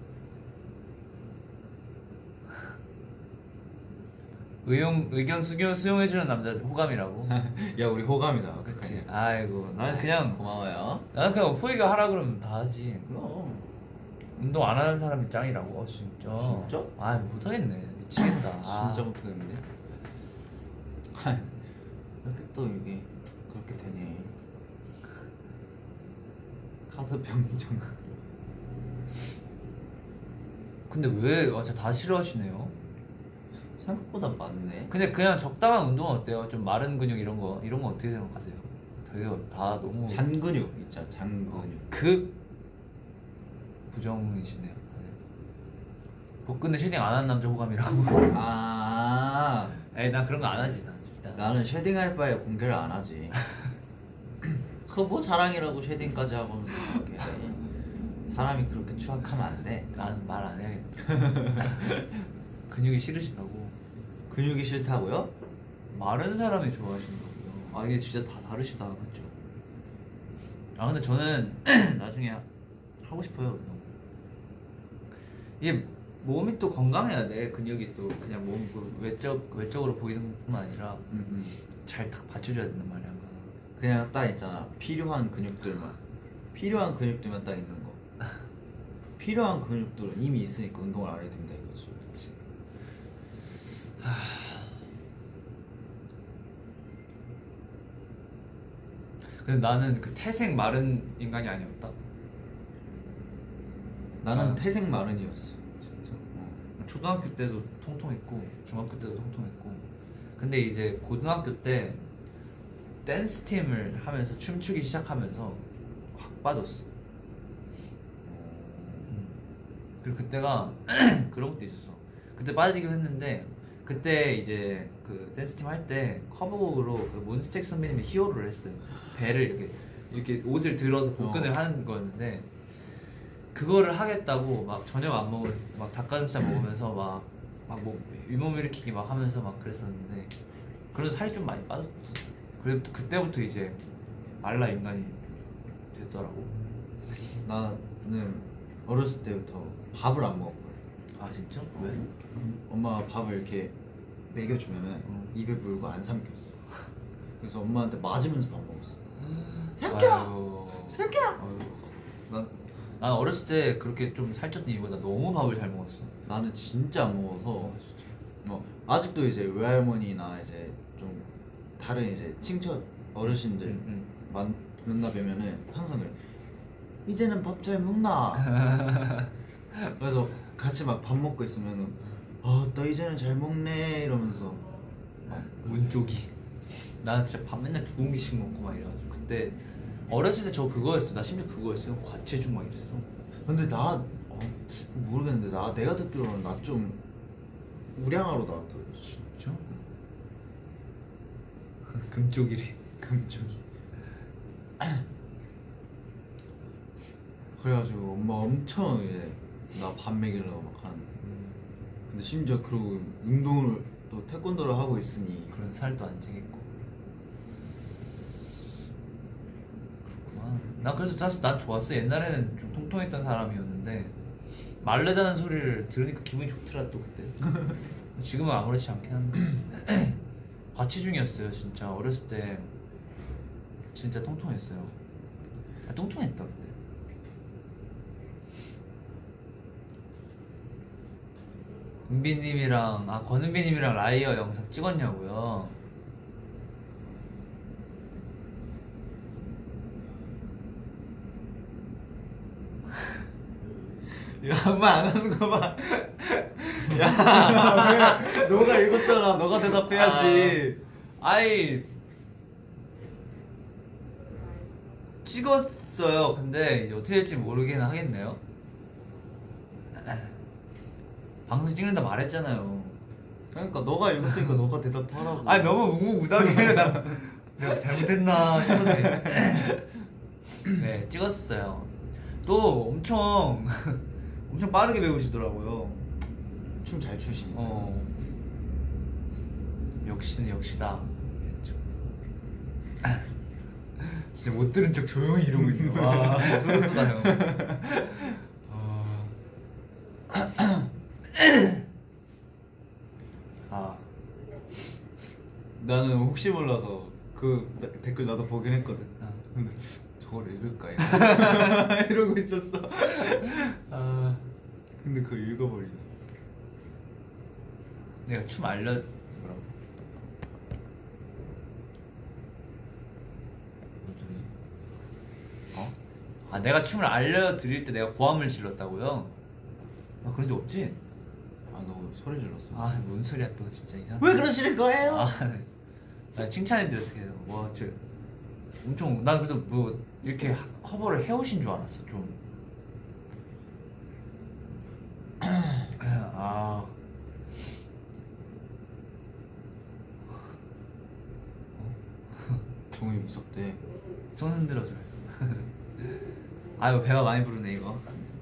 의견 수용해주는 남자 호감이라고. 야 우리 호감이다. 그치. 아이고 나는 그냥 고마워요. 나는 그냥 포이가 하라 그러면 다 하지. 그럼. 운동 안 하는 사람이 짱이라고. 진짜. 진짜? 아 못하겠네. 미치겠다. 아. 진짜 못하겠는데. 이렇게 또 이게 그렇게 되네. 카드 병정. 근데 왜 진짜 다 싫어하시네요. 생각보다 많네. 근데 그냥 적당한 운동은 어때요? 좀 마른 근육 이런 거 어떻게 생각하세요? 되게 다 너무 잔근육 있잖아. 잔근육. 극 부정이시네요. 다들. 복근에 쉐딩 안 하는 남자 호감이라고. 아. 에이 난 그런 거 안 하지 난 일단. 나는 쉐딩할 바에 공개를 안 하지. 그거 뭐 자랑이라고 쉐딩까지 하고. 사람이 그렇게 추악하면 안 돼. 나는 말 안 해야겠다. 근육이 싫으시다고. 근육이 싫다고요? 마른 사람이 좋아하신다고요. 아 이게 진짜 다 다르시다 맞죠? 아 근데 저는 나중에 하고 싶어요 운동. 이게 몸이 또 건강해야 돼. 근육이 또 그냥 몸 외적으로 보이는 것뿐만 아니라 잘 딱 받쳐줘야 된단 말이야. 그냥 딱 있잖아. 필요한 근육들만 딱 있는 거. 필요한 근육들은 이미 있으니까 운동을 안 해도 된다 이거지. 그렇지. 근데 나는 그 태생 마른 인간이 아니었다. 나는 아. 태생 마른이었어. 진짜. 초등학교 때도 통통했고 중학교 때도 통통했고. 근데 이제 고등학교 때 댄스 팀을 하면서 춤추기 시작하면서 확 빠졌어. 그리고 그때가 그런 것도 있었어. 그때 빠지긴 했는데 그때 이제 그 댄스 팀 할 때 커버곡으로 그 몬스텍 선배님의 히어로를 했어요. 배를 이렇게 옷을 들어서 복근을 하는 거였는데 그거를 하겠다고 막 저녁 안 먹을 막 닭가슴살 먹으면서 막뭐 윗몸 일으키기 막 하면서 막 그랬었는데 그래서 살이 좀 많이 빠졌지. 그래도 그때부터 이제 말라 인간이 됐더라고. 나는 어렸을 때부터 밥을 안 먹었거든. 아 진짜? 왜? 엄마가 밥을 이렇게 먹여주면은 입에 물고 안 삼켰어. 그래서 엄마한테 맞으면서 밥 먹었어. 삼켜! 난 어렸을 때 그렇게 좀 살쪘던 이유가 나 너무 밥을 잘 먹었어. 나는 진짜 안 먹어서 아직도 이제 외할머니나 이제 좀 다른 이제 친척 어르신들 만나 뵈면은 항상 그래. 이제는 밥 잘 먹나? 그래서 같이 막 밥 먹고 있으면은 나 이제는 잘 먹네 이러면서 문쪽이. 나 진짜 밥 맨날 2공기씩 먹고 막 이래가지고 그때 어렸을 때 저 그거였어. 나 심지어 그거였어. 과체중 막 이랬어. 근데 나 모르겠는데 내가 듣기로는 나 좀 우량아로 나왔다. 진짜? 금쪽이래. 금쪽이. 그래가지고 엄마 엄청 이제 나 밥 먹이려고 막 하는. 근데 심지어 그러고 운동을 또 태권도를 하고 있으니 그런 살도 안 찌겠고. 그렇구만. 난 그래서 사실 난 좋았어. 옛날에는 좀 통통했던 사람이었는데 마르다는 소리를 들으니까 기분이 좋더라 또 그때. 지금은 아무렇지 않긴 한데 과체중이었어요 진짜. 어렸을 때 진짜 통통했어요. 통통했다 그때. 은비님이랑 권은비님이랑 라이어 영상 찍었냐고요? 야, 엄마 안 하는 거 봐. 야, 왜? 너가 읽었잖아. 너가 대답해야지. 아이 찍었어요. 근데 이제 어떻게 될지 모르긴 하겠네요. 방송 찍는다 말했잖아요. 그러니까 너가 읽었으니까 너가 대답하라고. 아니 너무 묵묵부답이래. 나 내가 잘못했나 싶은데. 네 찍었어요. 또 엄청 빠르게 배우시더라고요. 춤 잘 추시네. 역시는 역시다. 그랬죠. 진짜 못 들은 척 조용히 이러고 있네. 와 소름 돋아 형. 나는 혹시 몰라서 그 댓글 나도 보긴 했거든. 근데 저걸 읽을까 이러고 있었어. 근데 그걸 읽어버리네. 내가 춤 뭐라고? 내가 춤을 알려드릴 때 내가 고함을 질렀다고요? 나 그런 적 없지? 너 소리 질렀어. 뭔 소리야 또 진짜 이상해. 왜 그러시는 거예요? 나 칭찬해드렸어 계속. 와, 엄청 난 그래도 뭐 이렇게 커버를 해오신 줄 알았어 좀. 종이 무섭대. 손 흔들어줘요. 아유 배가 많이 부르네 이거.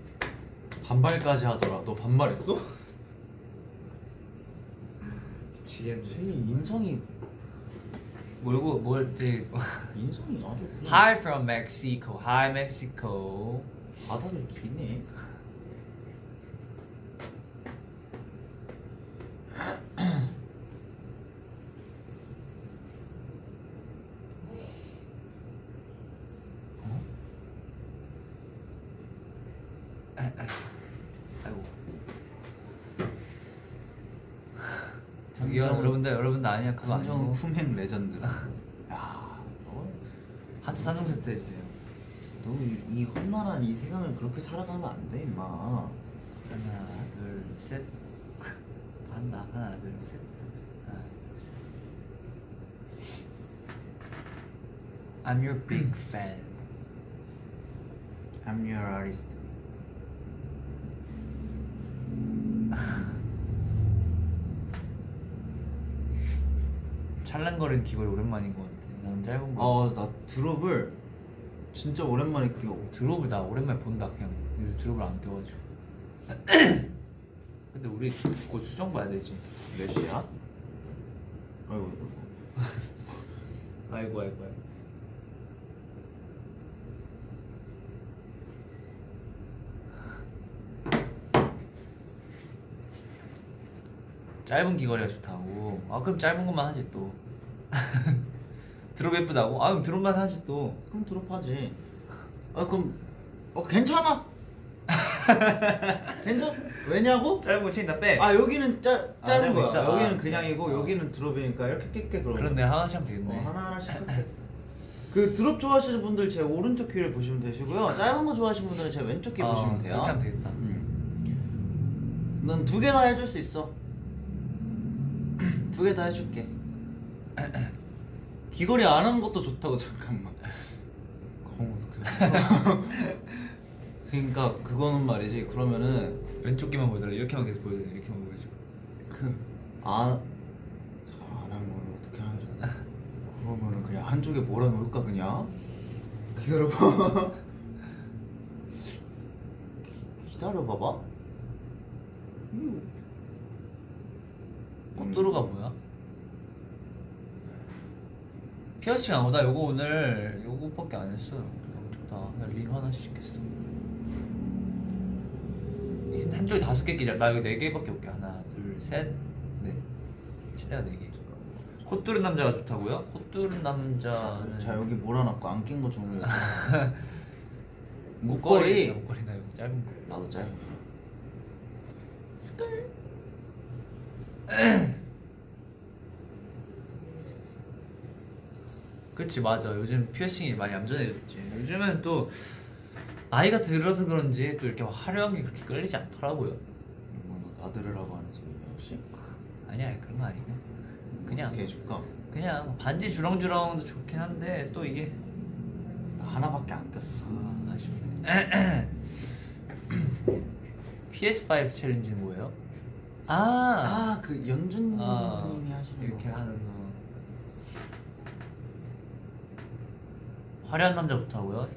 반말까지 하더라. 너 반말했어? 미치겠네. 쟤 인성이 뭘지 인성이 아주 그냥 Hi from Mexico. Hi Mexico. 바다를 기네. 아이고. 저기요 여러분들 아니야 그거 감정 아니고 품행 레전드. 야, 하트 3종 세트 해주세요. 너이 험난한 이 세상을 그렇게 살아가면 안 돼, 임마. 하나 둘 셋. 한다. 하나 둘 셋. 하나 둘 셋. I'm your big fan. I'm your artist. 찰랑거리는 귀걸이 오랜만인 것 같아. 나는 짧은 거. 나 드롭을 진짜 오랜만에 끼워. 드롭을 나 오랜만에 본다. 그냥 요즘 드롭을 안 껴가지고. 근데 우리 곧 수정 봐야 되지. 몇 시야? 아이고. 아이고. 짧은 귀걸이가 좋다고. 아 그럼 짧은 것만 하지 또. 드롭 예쁘다고? 아 그럼 드롭만 하지 또. 그럼 드롭하지. 그럼 괜찮아. 괜찮아. 왜냐고? 짧은 거 체인 다 빼. 여기는 짧은 거야. 있어. 여기는 그냥이고 여기는 드롭이니까 이렇게 낄게 그러면. 그런데 하나씩 하면 되겠네. 하나하나씩 할게. 그 드롭 좋아하시는 분들 제 오른쪽 귀를 보시면 되시고요. 짧은 거 좋아하시는 분들은 제 왼쪽 귀 보시면 돼요. 그렇게 하면 되겠다. 넌 두 개 다 해줄 수 있어. 두 개 다 해줄게. 귀걸이 안 한 것도 좋다고. 잠깐만. 그러니까 그거는 말이지. 그러면은 왼쪽 귀만 보여달래. 이렇게만 계속 보여달래. 이렇게만 보여줘. 잘안 한 거를 어떻게 하죠? 그러면은 그냥 한쪽에 몰아놓을까 그냥? 기다려봐. 기다려봐봐. 뽀뚜루가 뭐야? 피어싱 안 오다. 요거 오늘 요거밖에 안 했어. 너무 좋다. 그냥 링 하나씩 시켰어. 한쪽에 5개 끼자. 나 여기 4개밖에 없게. 하나, 둘, 셋, 넷. 최대가 4개. 콧 뚫은 남자가 좋다고요? 콧 뚫은 남자는 자 여기 몰아놨고 안 낀 거 좀. 목걸이. 목걸이. 목걸이나 여기 짧은 거. 나도 짧은 거. 스컬. 그치 맞아. 요즘 피어싱이 많이 얌전해졌지. 요즘은 또 나이가 들어서 그런지 또 이렇게 화려한 게 그렇게 끌리지 않더라고요. 너 나들으라고 하는 소리냐 혹시? 아니야 그런 거 아니고 그냥 어떻게 해줄까? 그냥 반지 주렁주렁도 좋긴 한데 또 이게 나 하나밖에 안 꼈어. 아쉽네. PS5 챌린지는 뭐예요? 그 연준님이 하시는 이렇게 거. 하는 거. 화려한 남자부터 하고요.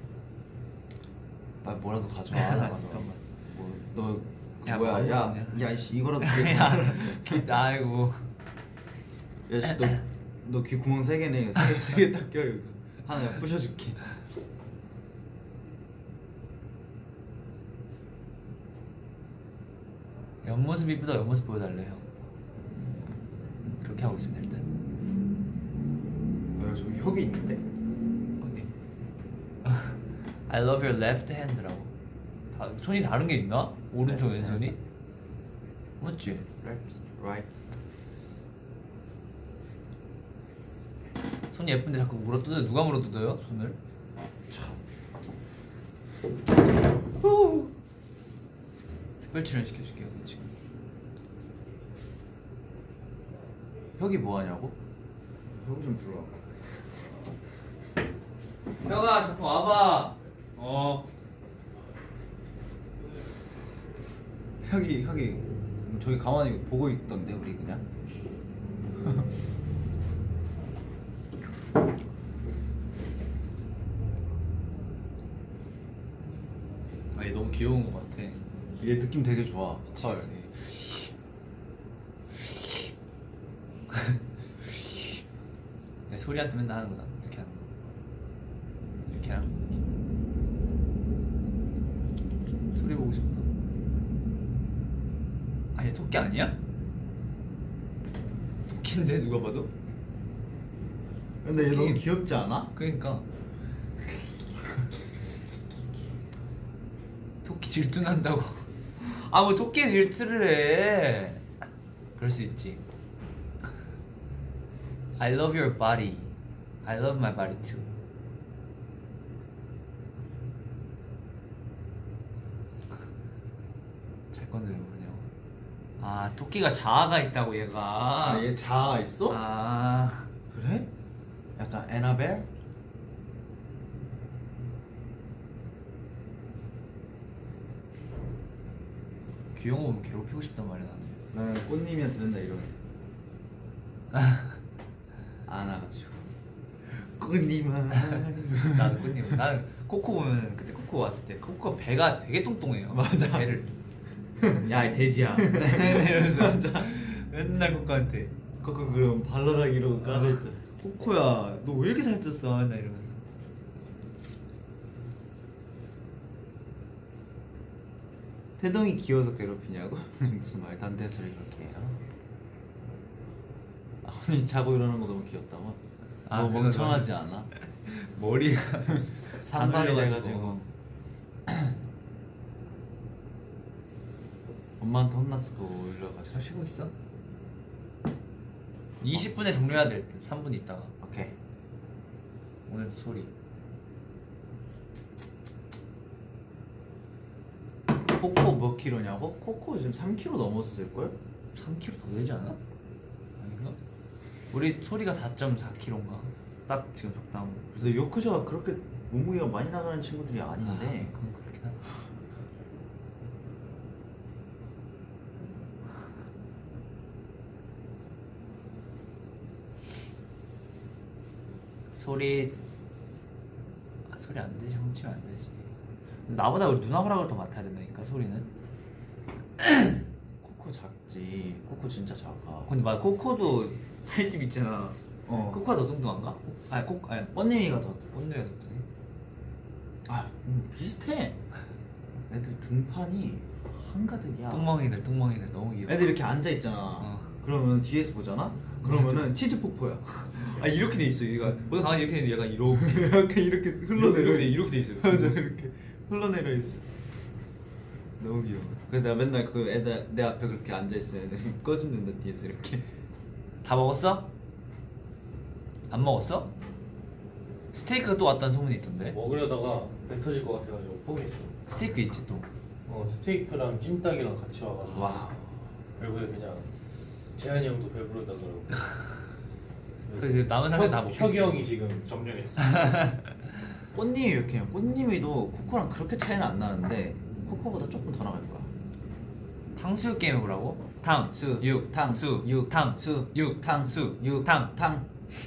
뭐라도 가져와. 잠깐만. 너 야, 뭐야? 뭐 야, 하는 야, 씨 이거라도 아이고. 야, 씨 너 귀 구멍 3개네. 3개 딱 껴. 이거 하나 내가 부셔줄게. 옆모습 이쁘다. 옆모습 보여달래요. 그렇게 하고 있으면 될 듯. 저기 혁이 있는데? 어디? I love your left hand라고. 손이 다른 게 있나? 오른쪽 Left 왼손이? 맞지? Left, right. 손이 예쁜데 자꾸 물어뜯어요. 누가 물어뜯어요? 손을? 참. 특별 출연 시켜줄게요 지금. 혁이 뭐 하냐고? 형 좀 불러. 혁아 자꾸 와봐. 혁이 저기 가만히 보고 있던데 우리 그냥. 아니 너무 귀여운 것 같아. 얘 느낌 되게 좋아. 미치겠어. 내 소리한테 맨날 하는구나. 이렇게 하는 거. 이렇게 하는 거. 소리 보고 싶다. 아니 토끼 아니야? 토끼인데 누가 봐도? 근데 얘 토끼. 너무 귀엽지 않아? 그러니까 토끼 질투난다고. 아 뭐 토끼에 질투를 해. 그럴 수 있지. I love your body. I love my body too. 잘 건데 왜 모르냐고. 아 토끼가 자아가 있다고 얘가. 아, 얘 자아 있어? 아 그래? 약간 에나벨? 귀여운 거 보면 괴롭히고 싶단 말이야 나는. 나는 꽃님이한테 맨날 이러는데 안아가지고 꽃님아. 나는 꽃님. 나는 코코 보면 그때 코코 왔을 때 코코가 배가 되게 똥똥해요. 맞아. 배를. 야 이 돼지야. 이러면서 맞아. 맨날 코코한테. 코코 그럼 발라라기로 까져있잖아. 코코야 너 왜 이렇게 살쪘어? 맨날 이러면서. 태동이 귀여워서 괴롭히냐고? 무슨 말도 안 되는 소리 그렇게 해요? 아, 언니 자고 일어나는 거 너무 귀엽다고? 아, 너 그건 멍청하지 않아? 머리가 산발이 날려가지고. 돼가지고 엄마한테 혼났을 거 올려가지고. 잘 쉬고 있어? 20분에 종료해야 될 듯. 3분 있다가. 오케이. 오늘도 소리. 코코 몇 킬로냐고? 코코 지금 3kg 넘었을걸? 3kg 더 되지 않아? 아닌가? 우리 소리가 4.4kg인가? 딱 지금 적당. 그래서 요크셔가 그렇게 몸무게가 많이 나가는 친구들이 아닌데. 아, 그건 그렇긴 하다. 소리 안 되지. 훔치면 안 되지. 나보다 우리 누나 허락을 더 맡아야 된다니까 소리는. 코코 작지. 코코 진짜 작아. 근데 맞아. 코코도 살집 있잖아. 어. 코코가 더 뚱뚱한가? 아니 뻔님이가 더. 언니가 더 뚱해. 아 비슷해. 애들 등판이 한가득이야. 뚱멍이들 너무 귀여워. 애들 이렇게 앉아 있잖아. 어. 그러면 뒤에서 보잖아. 그러면은 치즈 폭포야. 아 이렇게 돼 있어. 얘가 모두 강아지 이렇게 되는데 약간 이렇게 약간 이렇게 흘러내려. 이렇게 돼 있어요. 맞아 이렇게 흘러내려 있어. 너무 귀여워. 그래서 내가 맨날 그 애들 내 앞에 그렇게 앉아 있으면 애들 꺼집는다 뒤에서 이렇게. 다 먹었어? 안 먹었어? 스테이크가 또 왔다는 소문이 있던데. 먹으려다가 배 터질 것 같아가지고 포기했어. 스테이크 있지 또. 스테이크랑 찜닭이랑 같이 와가지고 와우. 결국에 그냥 재한이 형도 배부르다 그러고. 그래서 남은 사람들 다 먹겠지. 혁이 형이 지금 점령했어. 꽃님이 이렇게 해요. 꽃님이도 코코랑 그렇게 차이는 안 나는데 코코보다 조금 더 나갈 거야. 탕수육 게임 해보라고? 탕, 수, 육, 탕, 수, 육, 탕, 수, 육, 탕, 수, 육, 탕, 탕.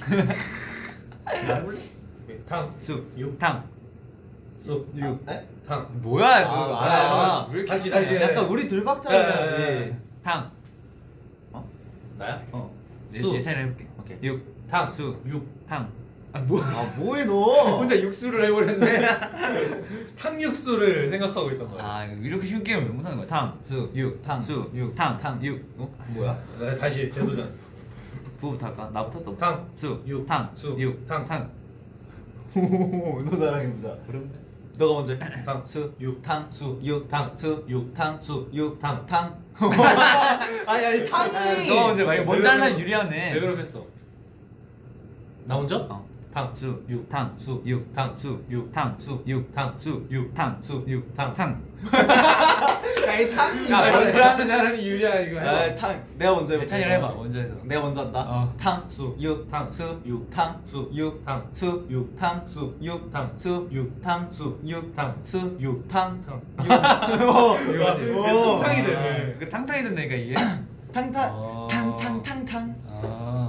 해볼래? 탕, 수, 육, 탕. 쑥, 육. 에? 탕. 뭐야 너? 아, 왜 이렇게 다시. 약간 우리 둘 박자 해야지. 탕. 나야? 수. 내 차례 해볼게. 오케이. 육, 탕. 수, 육. 탕. 아 뭐야? 아 뭐해 너? 혼자 육수를 해버렸네. 탕육수를 생각하고 있던 거야. 아 이렇게 쉬운 게임을 왜 못하는 거야? 탕, 수, 육, 탕, 수, 육, 탕, 탕, 육. 뭐야? 다시 재도전. 부부터 할까? 나부터 또. 탕, 수, 육, 탕, 수, 육, 탕. 탕. 너 나랑 해보자. 그럼 너가 먼저 해. 탕, 수, 육, 탕, 수, 육, 탕, 수, 육, 탕, 수, 육, 탕. 탕. 아니 탕이. 너 먼저 봐. 이거 먼저 하는 사람이 유리하네. 레벨업했어. 나 먼저? 어. 탕, 수, 육, 탕, 수, 육, 탕, 수, 육, 탕, 수, 육, 탕, 수, 육, 탕, 수, 육, 탕. 탕. 야이 탕이. 야 먼저 하는 사람이 유리야 이거. 아 탕. 내가 먼저 해볼게. 찬이를 해봐. 먼저 해서. 내가 먼저 한다. 어. 탕, 수, 육, 탕, 수, 육, 탕, 수, 육, 탕, 수, 육, 탕, 수, 육, 탕, 수, 육, 탕, 수, 육, 탕, 수, 육, 탕, 탕. 이거 맞지? 오. 탕이 되네. 그 탕탕이 된다니까 이게. 탕탕, 탕탕탕탕. 아.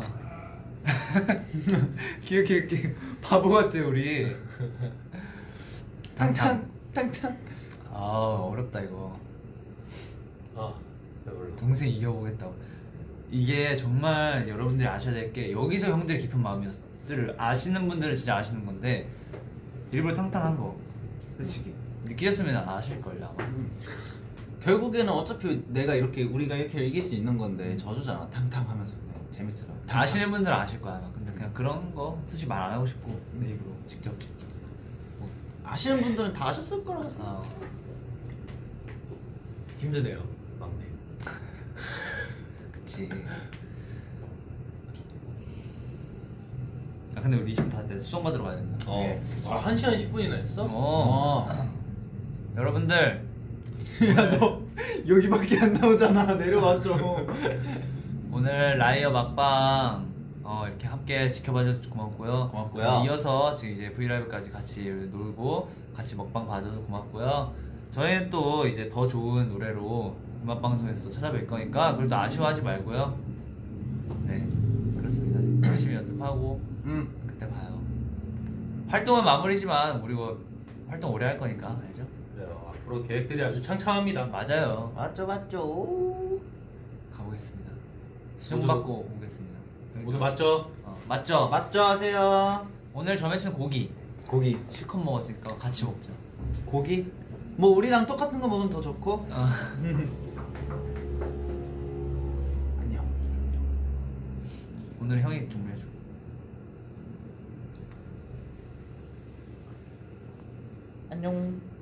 기억. 바보 같아 우리. 탕탕, 탕탕. 아 어렵다 이거. 아 배불러. 동생 이겨보겠다고. 이게 정말 여러분들이 아셔야 될 게 여기서 형들의 깊은 마음이었을 아시는 분들은 진짜 아시는 건데 일부러 탕탕한 거 솔직히 느끼셨으면 아실걸요 아마. 결국에는 어차피 내가 이렇게 우리가 이렇게 이길 수 있는 건데 저주잖아. 탕탕하면서 그냥 재밌으라고. 다 아시는 분들은 아실 거야 아마. 근데 그냥 그런 거 솔직히 말 안 하고 싶고 내 입으로 직접 아시는 분들은 다 아셨을 거라서. 어. 힘드네요 막내. 그치. 아 근데 우리 지금 다 수정 받으러 가야 된다. 어. 아 1시간 10분이나 했어? 어. 여러분들 야 너 여기밖에 안 나오잖아. 내려와 좀. 오늘 라이어 막방 이렇게 함께 지켜봐줘서 고맙고요. 고맙고요. 이어서 지금 이제 브이라이브까지 같이 놀고 같이 먹방 봐줘서 고맙고요. 저희는 또 이제 더 좋은 노래로 음악 방송에서 또 찾아뵐 거니까 그래도 아쉬워하지 말고요. 네 그렇습니다. 열심히 연습하고 그때 봐요. 활동은 마무리지만 우리 활동 오래 할 거니까 알죠? 그래요. 앞으로 계획들이 아주 창창합니다. 맞아요. 맞죠. 가보겠습니다. 수정 받고 오겠습니다. 모두 맞죠? 맞죠? 맞죠 하세요. 오늘 저 매치는 고기 고기. 실컷 먹었으니까 같이 먹자. 고기? 뭐 우리랑 똑같은 거 먹으면 더 좋고. 안녕. 오늘 형이 정리해줘. 안녕.